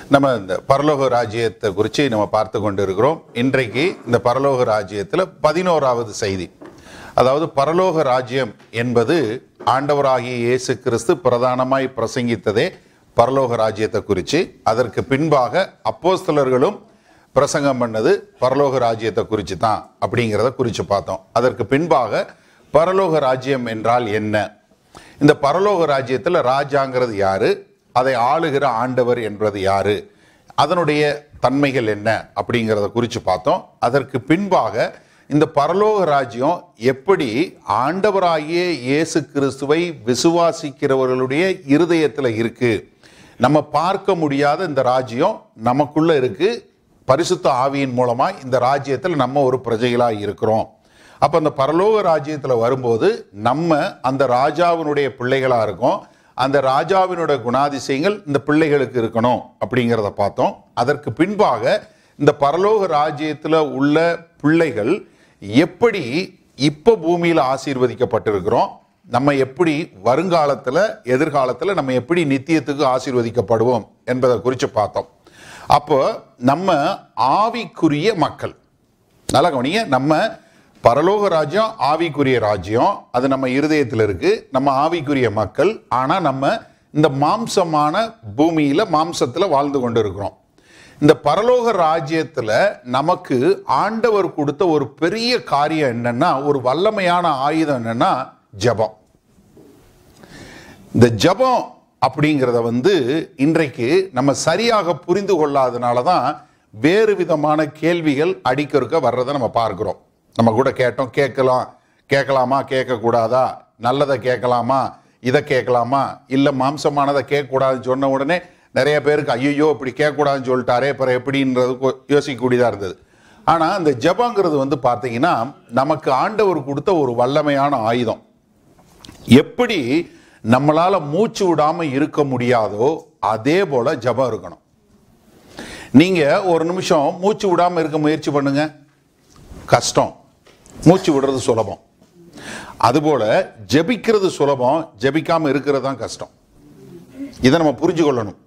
நம்ம இந்த பரலோக ராஜ்யத்தை குறித்து நம்ம பார்த்து கொண்டு இருக்கிறோம். இன்றைக்கு இந்த பரலோக ராஜ்யத்தில் 11வது செய்தி. அதாவது பரலோக ராஜ்யம் என்பது ஆண்டவராகிய இயேசு கிறிஸ்து பிரதானமாய் பிரசங்கித்ததே பரலோக ராஜ்யத்தை குறித்து. அதற்கு பின்பாக அப்போஸ்தலர்களும் பிரசங்கம் பண்ணது பரலோக ராஜ்யத்தை குறித்து தான் அப்படிங்கிறத குறித்து பார்த்தோம். அதற்கு பின்பாக பரலோக ராஜ்யம் என்றால் என்ன, இந்த பரலோக ராஜ்யத்தில் ராஜாங்கிறது யாரு, அதை ஆளுகிற ஆண்டவர் என்பது யாரு, அதனுடைய தன்மைகள் என்ன அப்படிங்கிறத குறித்து பார்த்தோம். அதற்கு பின்பாக இந்த பரலோக ராஜ்யம் எப்படி ஆண்டவராகிய இயேசு கிறிஸ்துவை விசுவாசிக்கிறவர்களுடைய இருதயத்தில் இருக்கு, நம்ம பார்க்க முடியாத இந்த ராஜ்யம் நமக்குள்ள இருக்கு, பரிசுத்த ஆவியின் மூலமா இந்த ராஜ்யத்தில் நம்ம ஒரு பிரஜைகளாக இருக்கிறோம். அப்போ அந்த பரலோக ராஜ்யத்தில் வரும்போது நம்ம அந்த ராஜாவினுடைய பிள்ளைகளாக இருக்கோம். அந்த ராஜாவினுடைய குணாதிசயங்கள் இந்த பிள்ளைகளுக்கு இருக்கணும் அப்படிங்கிறத பார்த்தோம். அதற்கு பின்பாக இந்த பரலோக ராஜ்யத்தில் உள்ள பிள்ளைகள் எப்படி இப்போ பூமியில் ஆசீர்வதிக்கப்பட்டிருக்கிறோம், நம்ம எப்படி வருங்காலத்தில் எதிர்காலத்தில் நம்ம எப்படி நித்தியத்துக்கு ஆசீர்வதிக்கப்படுவோம் என்பதை குறித்து பார்த்தோம். அப்போ நம்ம ஆவிக்குரிய மக்கள், நல்லா கவனிங்க, நம்ம பரலோக ராஜ்யம் ஆவிக்குரிய ராஜ்யம், அது நம்ம இருதயத்தில் இருக்கு, நம்ம ஆவிக்குரிய மக்கள். ஆனால் நம்ம இந்த மாம்சமான பூமியில் மாம்சத்தில் வாழ்ந்து கொண்டு இருக்கிறோம். இந்த பரலோக ராஜ்யத்தில் நமக்கு ஆண்டவர் கொடுத்த ஒரு பெரிய காரியம் என்னன்னா, ஒரு வல்லமையான ஆயுதம் என்னன்னா ஜெபம். இந்த ஜெபம் அப்படிங்கிறத இன்றைக்கு நம்ம சரியாக புரிந்து கொள்ளாதனால தான் வேறு விதமான கேள்விகள் அடிக்கொருக்க வர்றதை நம்ம பார்க்கிறோம். நம்ம கூட கேட்டோம், கேட்கலாமா கேட்கக்கூடாதா, நல்லதை கேட்கலாமா இதை கேட்கலாமா, இல்லை மாம்சமானதை கேட்கக்கூடாதுன்னு சொன்ன உடனே நிறைய பேருக்கு ஐயோ இப்படி கேட்கக்கூடாதுன்னு சொல்லிட்டாரே அப்புறம் எப்படின்றது யோசிக்கக்கூடியதாக இருந்தது. ஆனால் அந்த ஜெபங்கிறது பார்த்தீங்கன்னா நமக்கு ஆண்டவர் கொடுத்த ஒரு வல்லமையான ஆயுதம். எப்படி நம்மளால மூச்சு விடாமல் இருக்க முடியாதோ அதே போல ஜெபம் இருக்கணும். நீங்க ஒரு நிமிஷம் மூச்சு விடாமல் இருக்க முயற்சி பண்ணுங்க, கஷ்டம். மூச்சு விடுறது சுலபம். அதுபோல ஜெபிக்கிறது சுலபம், ஜெபிக்காம இருக்கிறது தான் கஷ்டம். இதை நம்ம புரிஞ்சு கொள்ளணும்.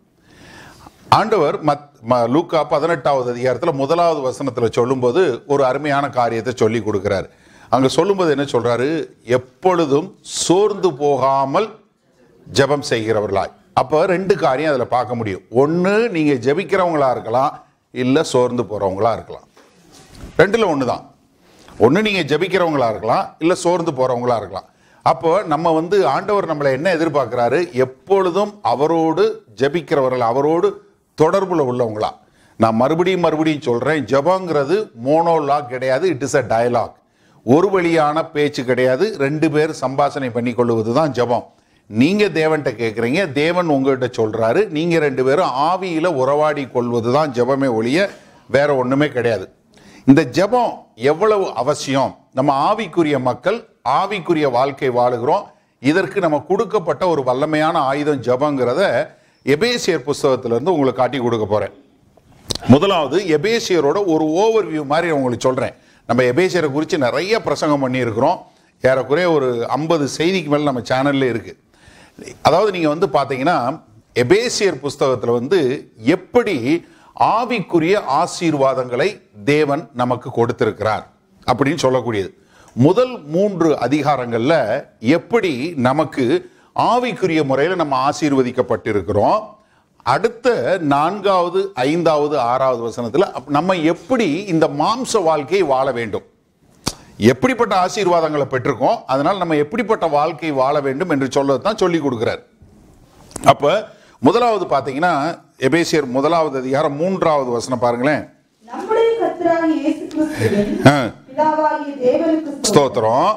ஆண்டவர் லூக்கா 18வது அதிகாரத்தில் 1வது வசனத்தில் சொல்லும்போது ஒரு அருமையான காரியத்தை சொல்லி கொடுக்கிறார். அங்க சொல்லும்போது என்ன சொல்றாரு, எப்பொழுதும் சோர்ந்து போகாமல் ஜெபம் செய்கிறவர்களாய். அப்போ 2 காரியம் அதில் பார்க்க முடியும். ஒன்று, நீங்க ஜெபிக்கிறவங்களா இருக்கலாம், இல்லை சோர்ந்து போறவங்களா இருக்கலாம். 2ல் 1 தான். ஒன்று நீங்க ஜெபிக்கிறவங்களா இருக்கலாம், இல்லை சோர்ந்து போறவங்களா இருக்கலாம். அப்போ நம்ம ஆண்டவர் நம்மளை என்ன எதிர்பார்க்கிறாரு, எப்பொழுதும் அவரோடு ஜெபிக்கிறவர்கள், அவரோடு தொடர்புல உள்ளவங்களா. நான் மறுபடியும் சொல்றேன், ஜெபங்கிறது மோனோலாக் கிடையாது, இட் இஸ் அ டயலாக். ஒரு வழியான பேச்சு கிடையாது, 2 பேர் சம்பாஷணை பண்ணி கொள்வது தான் ஜெபம். நீங்க தேவன்கிட்ட கேட்குறீங்க, தேவன் உங்ககிட்ட சொல்றாரு, நீங்க 2 பேரும் ஆவியில உறவாடி கொள்வது தான் ஜெபமே ஒழிய வேற ஒண்ணுமே கிடையாது. இந்த ஜெபம் எவ்வளவு அவசியம், நம்ம ஆவிக்குரிய மக்கள் ஆவிக்குரிய வாழ்க்கை வாழுகிறோம். இதற்கு நம்ம கொடுக்கப்பட்ட ஒரு வல்லமையான ஆயுதம் ஜெபங்கிறத எபேசியர் புஸ்தகத்திலிருந்து உங்களுக்கு காட்டி கொடுக்க போறேன். முதலாவது எபேசியரோட ஒரு ஓவர்வியூ மாதிரி உங்களுக்கு சொல்றேன். நம்ம எபேசியரை குறித்து நிறைய பிரசங்கம் பண்ணியிருக்கிறோம். ஏறக்குறைய ஒரு 50 செய்திக்கு மேலே நம்ம சேனல்ல இருக்கு. அதாவது நீங்க பார்த்தீங்கன்னா எபேசியர் புஸ்தகத்தில் எப்படி ஆவிக்குரிய ஆசீர்வாதங்களை தேவன் நமக்கு கொடுத்திருக்கிறார் அப்படின்னு சொல்லக்கூடியது. முதல் 3 அதிகாரங்கள்ல எப்படி நமக்கு ஆவிக்குரிய முறையில் நம்ம ஆசீர்வதிக்கப்பட்டிருக்கிறோம். அடுத்த 4வது 5வது 6வது வசனத்தில் நம்ம எப்படி இந்த மாம்ச வாழ்க்கையை வாழ வேண்டும், எப்படிப்பட்ட ஆசீர்வாதங்களை பெற்றிருக்கோம், அதனால் நம்ம எப்படிப்பட்ட வாழ்க்கை வாழ வேண்டும் என்று சொல்லதான் சொல்லி கொடுக்கிறார். அப்ப முதலாவது பாத்தீங்கன்னா எபேசியர் 1வது அதிகாரம் 3வது வசனம் பாருங்களேன். நம்முடைய கர்த்தராகிய இயேசு கிறிஸ்துவின் பிதாவாகிய தேவனுக்கு ஸ்தோத்திரம்.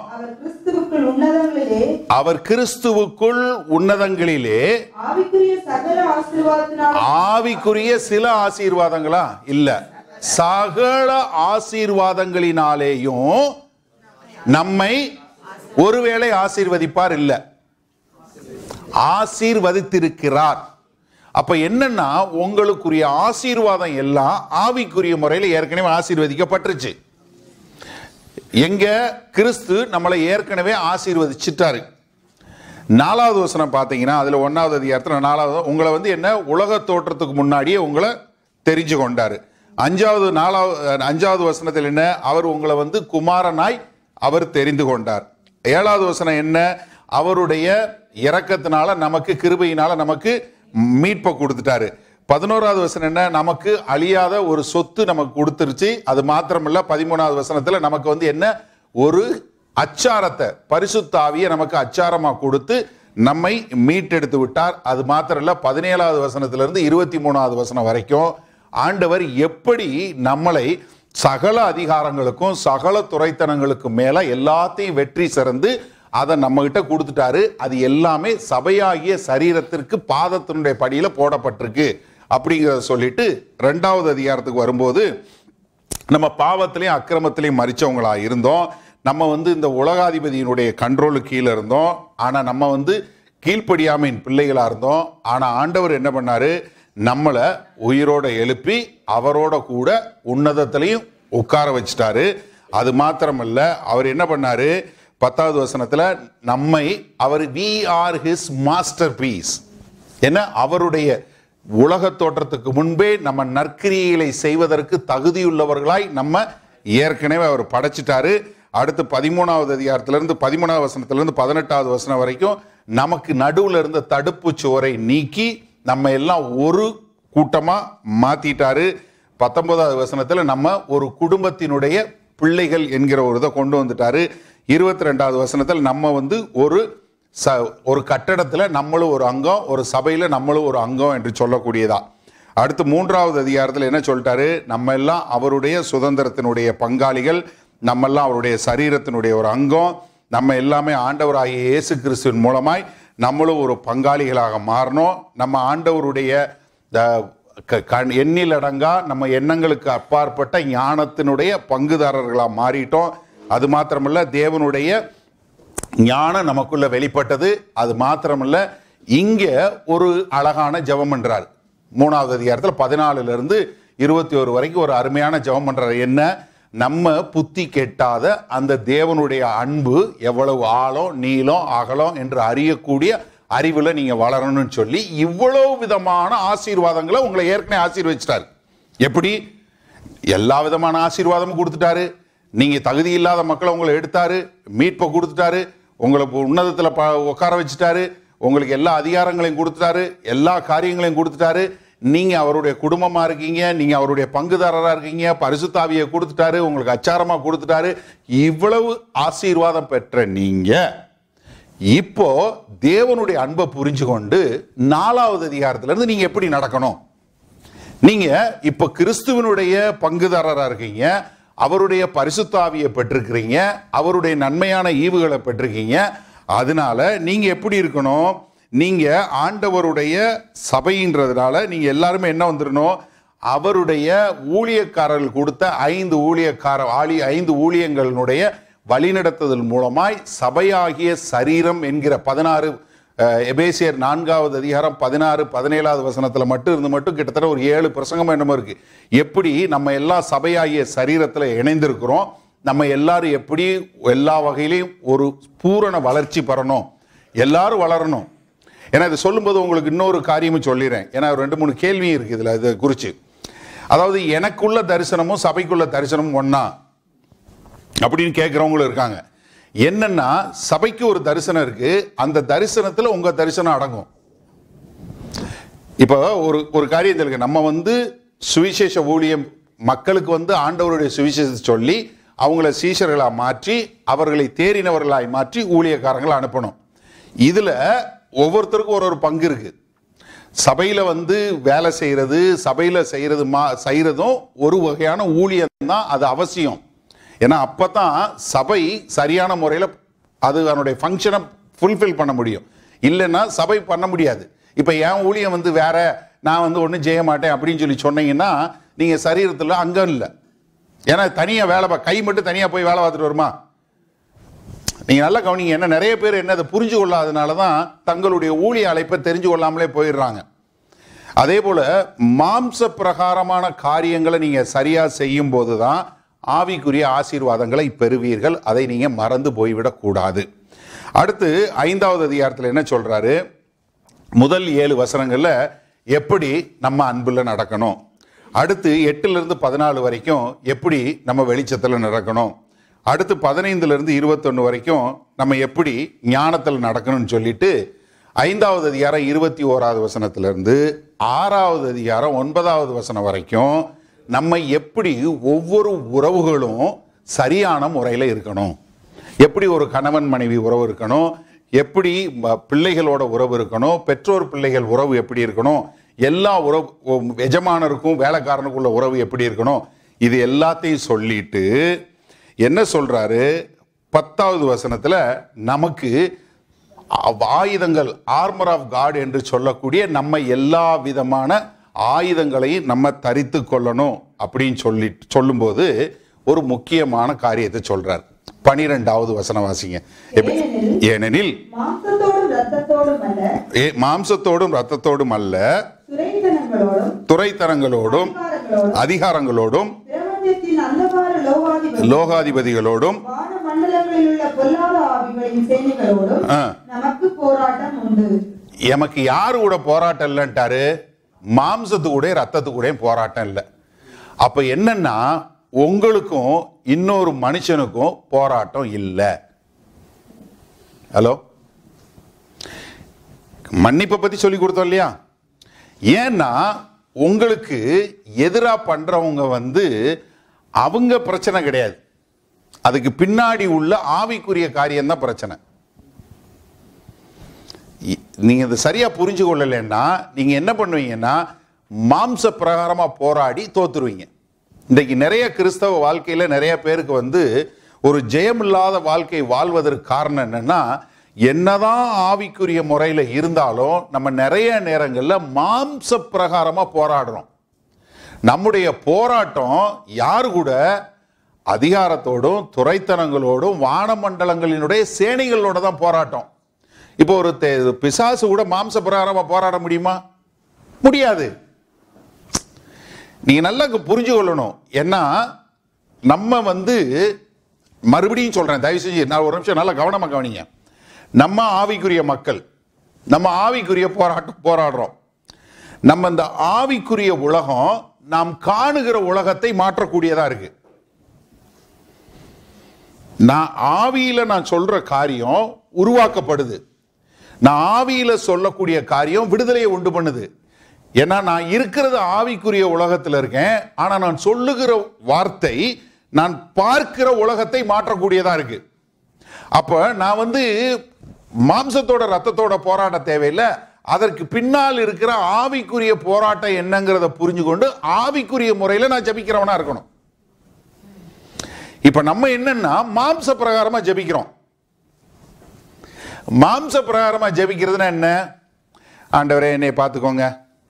அவர் கிறிஸ்துவுக்குள் உன்னதங்களிலே ஆவிக்குரிய சில ஆசீர்வாதங்களா இல்ல, சகல ஆசீர்வாதங்களினாலேயும் நம்மை ஒருவேளை ஆசீர்வதிப்பார் இல்ல, ஆசீர்வதித்திருக்கிறார். அப்ப என்னன்னா உங்களுக்குரிய ஆசீர்வாதம் எல்லாம் ஆவிக்குரிய முறையில் ஏற்கனவே ஆசீர்வதிக்கப்பட்டுருச்சு. எங்க கிறிஸ்து நம்மளை ஏற்கனவே ஆசீர்வதிச்சிட்டாரு. 4வது வசனம் பார்த்தீங்கன்னா அதுல 1வது அதிகாரத்தில் 4வது உங்களை வந்து என்ன உலக தோற்றத்துக்கு முன்னாடியே உங்களை தெரிஞ்சு கொண்டாரு. 5வது வசனத்தில் என்ன, அவர் உங்களை வந்து குமாரனாய் அவர் தெரிந்து கொண்டார். 7வது வசனம் என்ன, அவருடைய இரக்கத்தினால நமக்கு கிருபையினால நமக்கு மீட்பை கொடுத்துட்டாரு. 11வது வசனம் என்ன, நமக்கு அழியாத ஒரு சொத்து நமக்கு கொடுத்துருச்சு. அது மாத்திரமல்ல 13வது வசனத்துல நமக்கு வந்து என்ன, ஒரு அச்சாரத்தை பரிசுத்த ஆவியை நமக்கு அச்சாரமா கொடுத்து நம்மை மீட்டெடுத்து விட்டார். அது மாத்திரம் இல்ல 17வது வசனத்திலிருந்து 23வது வசனம் வரைக்கும் ஆண்டவர் எப்படி நம்மளை சகல அதிகாரங்களுக்கும் சகல துரைத்தனங்களுக்கும் மேல எல்லாத்தையும் வெற்றி சிறந்து அதை நம்ம கிட்ட கொடுத்துட்டாரு. அது எல்லாமே சபையாகிய சரீரத்திற்கு பாதத்தினுடைய படியில போடப்பட்டிருக்கு அப்படிங்கிறத சொல்லிட்டு 2வது அதிகாரத்துக்கு வரும்போது நம்ம பாவத்திலையும் அக்கிரமத்திலையும் மரிச்சவங்களா இருந்தோம். நம்ம வந்து இந்த உலகாதிபதியினுடைய கண்ட்ரோலுக்கு கீழே இருந்தோம். ஆனா நம்ம வந்து கீழ்ப்படியாமையின் பிள்ளைகளா இருந்தோம். ஆனா ஆண்டவர் என்ன பண்ணாரு, நம்மளை உயிரோட எழுப்பி அவரோட கூட உன்னதத்திலையும் உட்கார வச்சிட்டாரு. அது மாத்திரமல்ல, அவர் என்ன பண்ணாரு, 10வது வசனத்துல நம்மை அவர் we are his masterpiece, என்ன அவருடைய உலக தோற்றத்துக்கு முன்பே நம்ம நற்கிரியைகளை செய்வதற்கு தகுதியுள்ளவர்களாய் நம்ம ஏற்கனவே அவர் படைச்சிட்டாரு. அடுத்து 13வது அதிகாரத்திலிருந்து 13வது வசனத்திலிருந்து 18வது வசனம் வரைக்கும் நமக்கு நடுவில் இருந்த தடுப்பு சுவரை நீக்கி நம்ம எல்லாம் ஒரு கூட்டமா மாத்திட்டாரு. 19வது வசனத்துல நம்ம ஒரு குடும்பத்தினுடைய பிள்ளைகள் என்கிற ஒரு இதை கொண்டு வந்துட்டாரு. 22வது வசனத்தில் நம்ம வந்து ஒரு கட்டடத்துல நம்மளும் ஒரு அங்கம், ஒரு சபையில நம்மளும் ஒரு அங்கம் என்று சொல்லக்கூடியதா. அடுத்து 3வது அதிகாரத்தில் என்ன சொல்லிட்டாரு, நம்ம எல்லாம் அவருடைய சுதந்திரத்தினுடைய பங்காளிகள், நம்ம எல்லாம் அவருடைய சரீரத்தினுடைய ஒரு அங்கம், நம்ம எல்லாமே ஆண்டவராகிய இயேசு கிறிஸ்துவின் மூலமாய் நம்மளும் ஒரு பங்காளிகளாக மாறணும். நம்ம ஆண்டவருடைய எண்ணிலடங்கா நம்ம எண்ணங்களுக்கு அப்பாற்பட்ட ஞானத்தினுடைய பங்குதாரர்களாக மாறிட்டோம். அது மாத்திரமல்ல, தேவனுடைய ஞானம் நமக்குள்ள வெளிப்பட்டது. அது மாத்திரமல்ல, இங்க ஒரு அழகான ஜெபம் பண்றார். 3வது அதிகாரத்தில் 14லிருந்து 21 வரைக்கும் ஒரு அருமையான ஜெபம் பண்றார். என்ன, நம்ம புத்தி கெட்டாத அந்த தேவனுடைய அன்பு எவ்வளவு ஆழம் நீளம் அகலம் என்று அறியக்கூடிய அறிவுல நீங்க வளரணும்னு சொல்லி இவ்வளவு விதமான ஆசீர்வாதங்களை உங்களை ஏற்கனவே ஆசீர்வதிச்சிட்டாரு. எப்படி? எல்லா விதமான ஆசீர்வாதமும் கொடுத்துட்டாரு. நீங்க தகுதி இல்லாத மக்களை உங்களை எடுத்தாரு, மீட்பை கொடுத்துட்டாரு, உங்களை உன்னதத்துல உட்கார வச்சுட்டாரு, உங்களுக்கு எல்லா அதிகாரங்களையும் கொடுத்துட்டாரு, எல்லா காரியங்களையும் கொடுத்துட்டாரு. நீங்க அவருடைய குடும்பமா இருக்கீங்க, நீங்க அவருடைய பங்குதாரரா இருக்கீங்க, பரிசுத்த ஆவியை கொடுத்துட்டாரு, உங்களுக்கு அச்சாரமா கொடுத்துட்டாரு. இவ்வளவு ஆசீர்வாதம் பெற்ற நீங்க இப்போ தேவனுடைய அன்பை புரிஞ்சு கொண்டு 4வது அதிகாரத்துல இருந்து நீங்க எப்படி நடக்கணும், நீங்க இப்ப கிறிஸ்துவனுடைய பங்குதாரரா இருக்கீங்க, அவருடைய பரிசுத்த ஆவியை பெற்றிருக்கிறீங்க, அவருடைய நன்மையான ஈவுகளை பெற்றிருக்கீங்க. அதனால நீங்க எப்படி இருக்கணும், நீங்க ஆண்டவருடைய சபைன்றதுனால நீங்க எல்லாருமே என்ன வந்துடணும், அவருடைய ஊழியக்காரர்கள் கொடுத்த 5 ஊழியங்களுடைய வழிநடத்துதல் மூலமாய் சபையாகிய சரீரம் என்கிற 16 எபேசியர் 4வது அதிகாரம் 16 17வது வசனத்துல மட்டும் கிட்டத்தட்ட ஒரு 7 பிரசங்கம் என்னமோ இருக்கு. எப்படி நம்ம எல்லா சபையாகிய சரீரத்துல இணைந்திருக்கிறோம், நம்ம எல்லாரும் எப்படி எல்லா வகையிலையும் ஒரு பூரண வளர்ச்சி பெறணும், எல்லாரும் வளரணும். ஏன்னா இது சொல்லும்போது உங்களுக்கு இன்னொரு காரியமும் சொல்லிடுறேன். ஏன்னா 2-3 கேள்வி இருக்கு இதுல இதை குறிச்சு. அதாவது எனக்குள்ள தரிசனமும் சபைக்குள்ள தரிசனமும் ஒன்னா அப்படின்னு கேட்கிறவங்களும் இருக்காங்க. என்னன்னா, சபைக்கு ஒரு தரிசனம் இருக்கு, அந்த தரிசனத்துல உங்க தரிசனம் அடங்கும். இப்ப ஒரு காரியம் இருக்கு, நம்ம வந்து சுவிசேஷ ஊழியம் மக்களுக்கு வந்து ஆண்டவருடைய சுவிசேஷத்தை சொல்லி அவங்கள சீஷர்களா மாற்றி அவர்களை தேறினவர்களாய் மாற்றி ஊழியக்காரங்களை அனுப்பணும். இதுல ஒவ்வொருத்தருக்கும் ஒரு பங்கு இருக்கு. சபையில வந்து வேலை செய்யறது, சபையில செய்யறதும் ஒரு வகையான ஊழியம் தான், அது அவசியம். ஏன்னா அப்பதான் சபை சரியான முறையில் அது அதனுடைய ஃபங்க்ஷனை ஃபுல்ஃபில் பண்ண முடியும். இல்லைன்னா சபை பண்ண முடியாது. இப்போ என் ஊழியம் வந்து வேற, நான் வந்து ஒன்றும் செய்ய மாட்டேன் அப்படின்னு சொல்லி சொன்னீங்கன்னா நீங்க சரீரத்தில் அங்கம் இல்லை. ஏன்னா தனியா வேலை கை மட்டும் தனியா போய் வேலை பார்த்துட்டு வருமா? நீங்க நல்லா கவனிங்க. என்ன, நிறைய பேர் என்ன அதை புரிஞ்சு கொள்ளாதனால தான் தங்களுடைய ஊழிய அழைப்பை தெரிஞ்சு கொள்ளாமலே போயிடுறாங்க. அதே போல மாம்ச பிரகாரமான காரியங்களை நீங்க சரியா செய்யும் போதுதான் ஆவிக்குரிய ஆசீர்வாதங்களை பெறுவீர்கள். அதை நீங்க மறந்து போய்விடக் கூடாது. அடுத்து 5வது அதிகாரத்தில் என்ன சொல்றாரு? முதல் 7 வசனங்கள்ல எப்படி நம்ம அன்புல நடக்கணும், அடுத்து 8லிருந்து 14 வரைக்கும் எப்படி நம்ம வெளிச்சத்தில் நடக்கணும், அடுத்து 15லிருந்து 21 வரைக்கும் நம்ம எப்படி ஞானத்தில் நடக்கணும்னு சொல்லிட்டு 5வது அதிகாரம் 21வது வசனத்திலிருந்து 6வது அதிகாரம் 9வது வசனம் வரைக்கும் நம்ம எப்படி ஒவ்வொரு உறவுகளும் சரியான முறையில் இருக்கணும், எப்படி ஒரு கணவன் மனைவி உறவு இருக்கணும், எப்படி பிள்ளைகளோட உறவு இருக்கணும், பெற்றோர் பிள்ளைகள் உறவு எப்படி இருக்கணும், எல்லா உறவு, எஜமானருக்கும் வேலைக்காரனுக்குள்ள உறவு எப்படி இருக்கணும், இது எல்லாத்தையும் சொல்லிட்டு என்ன சொல்றாரு? 10வது வசனத்துல நமக்கு ஆயுதங்கள், ஆர்மர் ஆஃப் காட் என்று சொல்லக்கூடிய நம்ம எல்லா விதமான ஆயுதங்களையும் நம்ம தரித்து கொள்ளணும் அப்படின்னு சொல்லும்போது ஒரு முக்கியமான காரியத்தை சொல்றார். 12வது வசனம் வாசிங்க. ஏனெனில் மாம்சத்தோடும் இரத்தத்தோடும் அல்ல, துரைத்தனங்களோடும் அதிகாரங்களோடும் லோகாதிபதிகளோடும் எமக்கு யாரு கூட போராட்டம் இல்லைன்ட்டாரு? மாம்சத்து கூட ரத்தத்து கூட போராட்டம் இல்லை. அப்ப என்னன்னா, உங்களுக்கும் இன்னொரு மனுஷனுக்கும் போராட்டம் இல்லை. ஹலோ, மன்னிப்பை பத்தி சொல்லி கொடுத்தோம் இல்லையா? ஏன்னா உங்களுக்கு எதிரா பண்றவங்க அவங்க பிரச்சனை கிடையாது, அதுக்கு பின்னாடி உள்ள ஆவிக்குரிய காரியம் தான் பிரச்சனை. நீங்க இதை சரியா புரிஞ்சு கொள்ளலைன்னா நீங்க என்ன பண்ணுவீங்கன்னா மாம்ச பிரகாரமா போராடி தோத்துருவீங்க. இன்றைக்கு நிறைய கிறிஸ்தவ வாழ்க்கையில நிறைய பேருக்கு ஒரு ஜெயமில்லாத வாழ்க்கை வாழ்வதற்கு காரணம் என்னன்னா, என்னதான் ஆவிக்குரிய முறையில் இருந்தாலும் நம்ம நிறைய நேரங்களில் மாம்ச பிரகாரமா போராடுறோம். நம்முடைய போராட்டம் யாரு கூட? அதிகாரத்தோடும் துரைத்தனங்களோடும் வானமண்டலங்களினுடைய சேனைகளோட தான் போராட்டம். இப்போ ஒரு பிசாசு கூட மாம்ச பிரகாரமா போராட முடியுமா? முடியாது. நீங்க நல்லா புரிஞ்சு கொள்ளணும். ஏன்னா நம்ம மறுபடியும் சொல்றேன், தயவு செஞ்சு நான் ஒரு நிமிஷம் நல்லா கவனமா கவனிங்க. நம்ம ஆவிக்குரிய மக்கள், நம்ம ஆவிக்குரிய போராடுறோம். நம்ம இந்த ஆவிக்குரிய உலகம் நாம் காணுகிற உலகத்தை மாற்றக்கூடியதா இருக்கு. நான் ஆவியில நான் சொல்ற காரியம் உருவாக்கப்படுது, நான் ஆவியில சொல்லக்கூடிய காரியம் விடுதலையை உண்டு பண்ணுது. ஏன்னா நான் இருக்கிறது ஆவிக்குரிய உலகத்தில் இருக்கேன், ஆனா நான் சொல்லுகிற வார்த்தை நான் பார்க்கிற உலகத்தை மாற்றக்கூடியதா இருக்கு. அப்ப நான் மாம்சத்தோட ரத்தத்தோட போராட தேவையில்லை, அதற்கு பின்னால் இருக்கிற ஆவிக்குரிய போராட்டம் என்னங்கிறத புரிஞ்சு கொண்டு ஆவிக்குரிய முறையில நான் ஜபிக்கிறவனா இருக்கணும். இப்ப நம்ம என்னன்னா மாம்ச பிரகாரமா ஜபிக்கிறோம். மாம்ச பிரகாரமா ஜபிக்கிறதுனா என்ன? ஆண்டவரே என்னை பார்த்துக்கோங்க,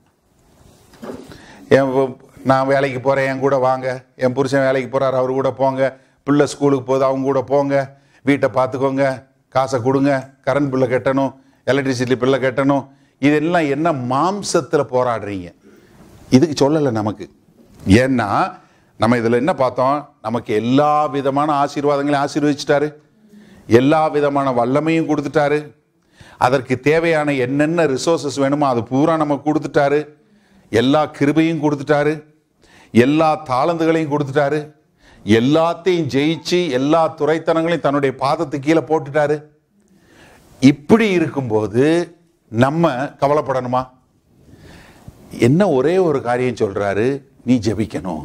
நான் வேலைக்கு போறேன் என் கூட வாங்க, என் புருஷன் வேலைக்கு போறாரு அவர் கூட போங்க, பிள்ளை ஸ்கூலுக்கு போகுது அவங்க கூட போங்க, வீட்டை பார்த்துக்கோங்க, காசை கொடுங்க, கரண்ட் பில்லை கட்டணும், எலக்ட்ரிசிட்டி பில்லை கட்டணும். இதெல்லாம் என்ன மாம்சத்தில் போராடுறீங்க? இதுக்கு சொல்லலை நமக்கு. ஏன்னா நம்ம இதில் என்ன பார்த்தோம்? நமக்கு எல்லா விதமான ஆசீர்வாதங்களையும் ஆசீர்வதிச்சிட்டாரு, எல்லா விதமான வல்லமையும் கொடுத்துட்டாரு, அதற்கு தேவையான என்னென்ன ரிசோர்சஸ் வேணுமோ அது பூரா நமக்கு கொடுத்துட்டாரு, எல்லா கிருபையும் கொடுத்துட்டாரு, எல்லா தாளந்துகளையும் கொடுத்துட்டாரு, எல்லாத்தையும் ஜெயிச்சு எல்லா துரைத்தனங்களையும் தன்னுடைய பாதத்துக்கு கீழே போட்டுட்டாரு. இப்படி இருக்கும்போது நம்ம கவலைப்படணுமா? என்ன ஒரே ஒரு காரியம் சொல்றாரு, நீ ஜெபிக்கணும்.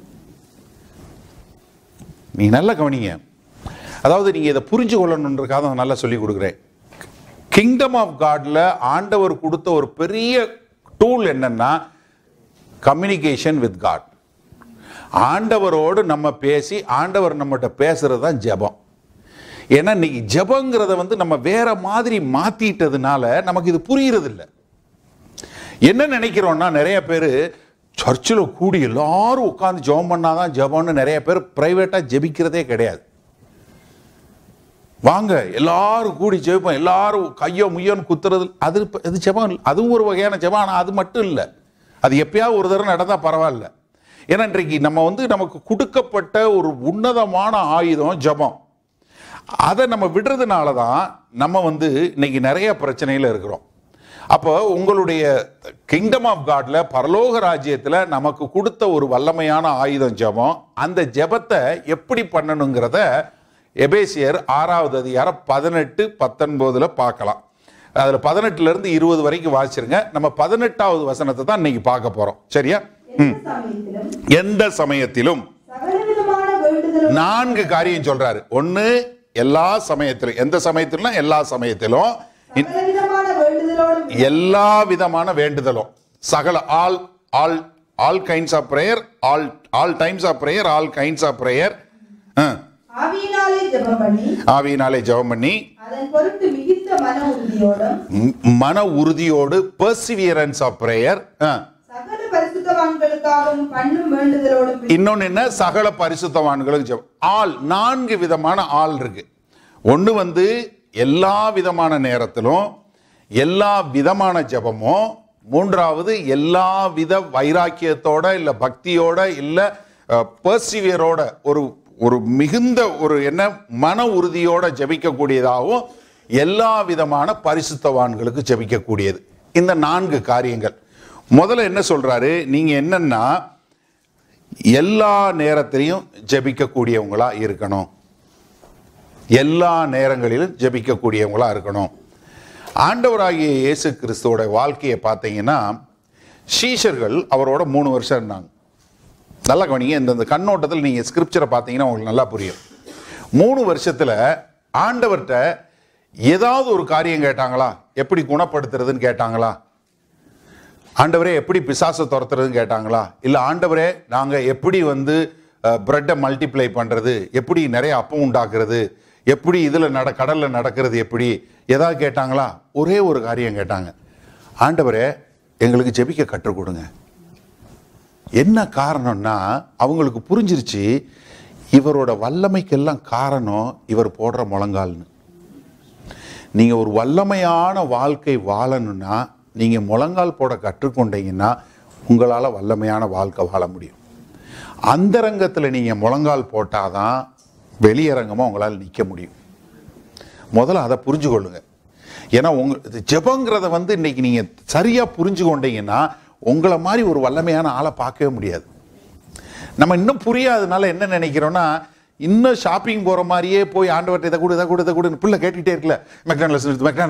நீ நல்லா கவனிங்க. அதாவது நீங்க இதை புரிஞ்சு கொள்ளணுன்றதுக்காக நான் நல்லா சொல்லி கொடுக்குறேன். கிங்டம் ஆஃப் காட்ல ஆண்டவர் கொடுத்த ஒரு பெரிய டூல் என்னன்னா கம்யூனிகேஷன் வித் காட். ஆண்டவரோடு நம்ம பேசி ஆண்டவர் நம்மகிட்ட பேசுறது தான் ஜெபம். ஏன்னா இன்னைக்கு ஜெபங்கிறத நம்ம வேற மாதிரி மாத்திட்டதுனால நமக்கு இது புரியுறது இல்லை. என்ன நினைக்கிறோம்னா, நிறைய பேர் சர்ச்சில் கூடி எல்லாரும் உட்காந்து ஜெபம் பண்ணாதான் ஜெபம்னு நிறைய பேர் பிரைவேட்டா ஜெபிக்கிறதே கிடையாது. வாங்க எல்லாரும் கூடி ஜெபிப்போம், எல்லாரும் கையோ முய்யோன்னு குத்துறது, அது ஜெபம் இல்லை. அதுவும் ஒரு வகையான ஜெபம், ஆனால் அது மட்டும் இல்லை. அது எப்பயாவது ஒரு தடவை நடந்தா பரவாயில்ல. ஏன்னா இன்றைக்கு நம்ம நமக்கு கொடுக்கப்பட்ட ஒரு உன்னதமான ஆயுதம் ஜெபம். அதை நம்ம விடுறதுனால தான் நம்ம வந்து இன்னைக்கு நிறைய பிரச்சனையில் இருக்கிறோம். அப்போ உங்களுடைய கிங்டம் ஆஃப் காட்ல, பரலோக ராஜ்யத்தில் நமக்கு கொடுத்த ஒரு வல்லமையான ஆயுதம் ஜெபம். அந்த ஜெபத்தை எப்படி பண்ணணுங்கிறத எபேசியர் 6வது அதிகாரம் 18-19 பார்க்கலாம். அதுல 18 இருந்து 20 வரைக்கும் வாசிச்சிருங்க. நம்ம 18வது வசனத்தை தான் இன்னைக்கு பார்க்க போறோம். சரியா? எந்த சமயத்திலும் 4 காரியம் சொல்றாரு. ஒன்னு, எல்லா சமயத்திலும். எந்த சமயத்திலும்? எல்லா சமயத்திலும், எல்லா விதமான வேண்டுதலும், சகல all kinds of prayer, all times of prayer, all kinds of prayer, ஆவியினாலே ஜெபம் பண்ணி மன உறுதியோடு பெர்சிவியரன்ஸ் ஆஃப் பிரேயர், இன்னொன்னு என்ன, சகல பரிசுத்தவான்களுக்கு ஜெபம். ஆல் 4 விதமான ஆள் இருக்கு. ஒன்னு வந்து எல்லா விதமான நேரத்திலும் எல்லா விதமான ஜெபமும். மூன்றாவது எல்லா வித வைராக்கியத்தோட இல்ல பக்தியோட இல்ல பெர்சிவியரோட ஒரு மிகுந்த ஒரு என்ன மன உறுதியோட ஜெபிக்கக்கூடியதாகவும் எல்லா விதமான பரிசுத்தவான்களுக்கு ஜெபிக்கக்கூடியது. இந்த 4 காரியங்கள். முதல்ல என்ன சொல்றாரு, நீங்க என்னன்னா எல்லா நேரத்திலையும் ஜெபிக்கக்கூடியவங்களா இருக்கணும். எல்லா நேரங்களிலும் ஜெபிக்கக்கூடியவங்களா இருக்கணும். ஆண்டவராகிய இயேசு கிறிஸ்துவோட வாழ்க்கையை பார்த்தீங்கன்னா, சீஷர்கள் அவரோட 3 வருஷம் இருந்தாங்க. நல்லா கவனிங்க. இந்த கண்ணோட்டத்தில் நீங்க ஸ்கிரிப்சரை பார்த்தீங்கன்னா உங்களுக்கு நல்லா புரியும். 3 வருஷத்துல ஆண்டவர்கிட்ட ஏதாவது ஒரு காரியம் கேட்டாங்களா? எப்படி குணப்படுத்துறதுன்னு கேட்டாங்களா? ஆண்டவரே எப்படி பிசாசை துரத்துறதுன்னு கேட்டாங்களா? இல்ல ஆண்டவரே நாங்க எப்படி வந்து பிரெட்டை மல்டிப்ளை பண்றது, எப்படி நிறைய அப்பம் உண்டாக்குறது, எப்படி இதுல கடல்ல நடக்கிறது, எப்படி ஏதாவது கேட்டாங்களா? ஒரே ஒரு காரியம் கேட்டாங்க, ஆண்டவரே எங்களுக்கு ஜெபிக்க கற்றுக் கொடுங்க. என்ன காரணம்னா அவங்களுக்கு புரிஞ்சிருச்சு, இவரோட வல்லமைக்கெல்லாம் காரணம் இவர் போடுற முழங்கால்னு. நீங்க ஒரு வல்லமையான வாழ்க்கை வாழணும்னா நீங்க முழங்கால் போட கற்றுக்கொண்டீங்கன்னா உங்களால வல்லமையான வாழ்க்கை வாழ முடியும். அந்தரங்கத்தில் நீங்க முழங்கால் போட்டாதான் வெளியரங்கமா உங்களால் நிற்க முடியும். முதல்ல அதை புரிஞ்சு கொள்ளுங்க. ஏன்னா ஜெபங்கிறத வந்து இன்னைக்கு நீங்க சரியா புரிஞ்சு கொண்டீங்கன்னா உங்களை மாதிரி ஒரு வல்லமையான ஆளை பார்க்கவே முடியாது. நம்ம இன்னும் புரியாதனால என்ன நினைக்கிறோம்னா, இன்னும் ஷாப்பிங் போற மாதிரியே போய் ஆண்டவர்கிட்ட இதை கூட இதை கூட இதை கூட பிள்ளை கேட்டுக்கிட்டே இருக்கல. மெக்டானல்ஸ்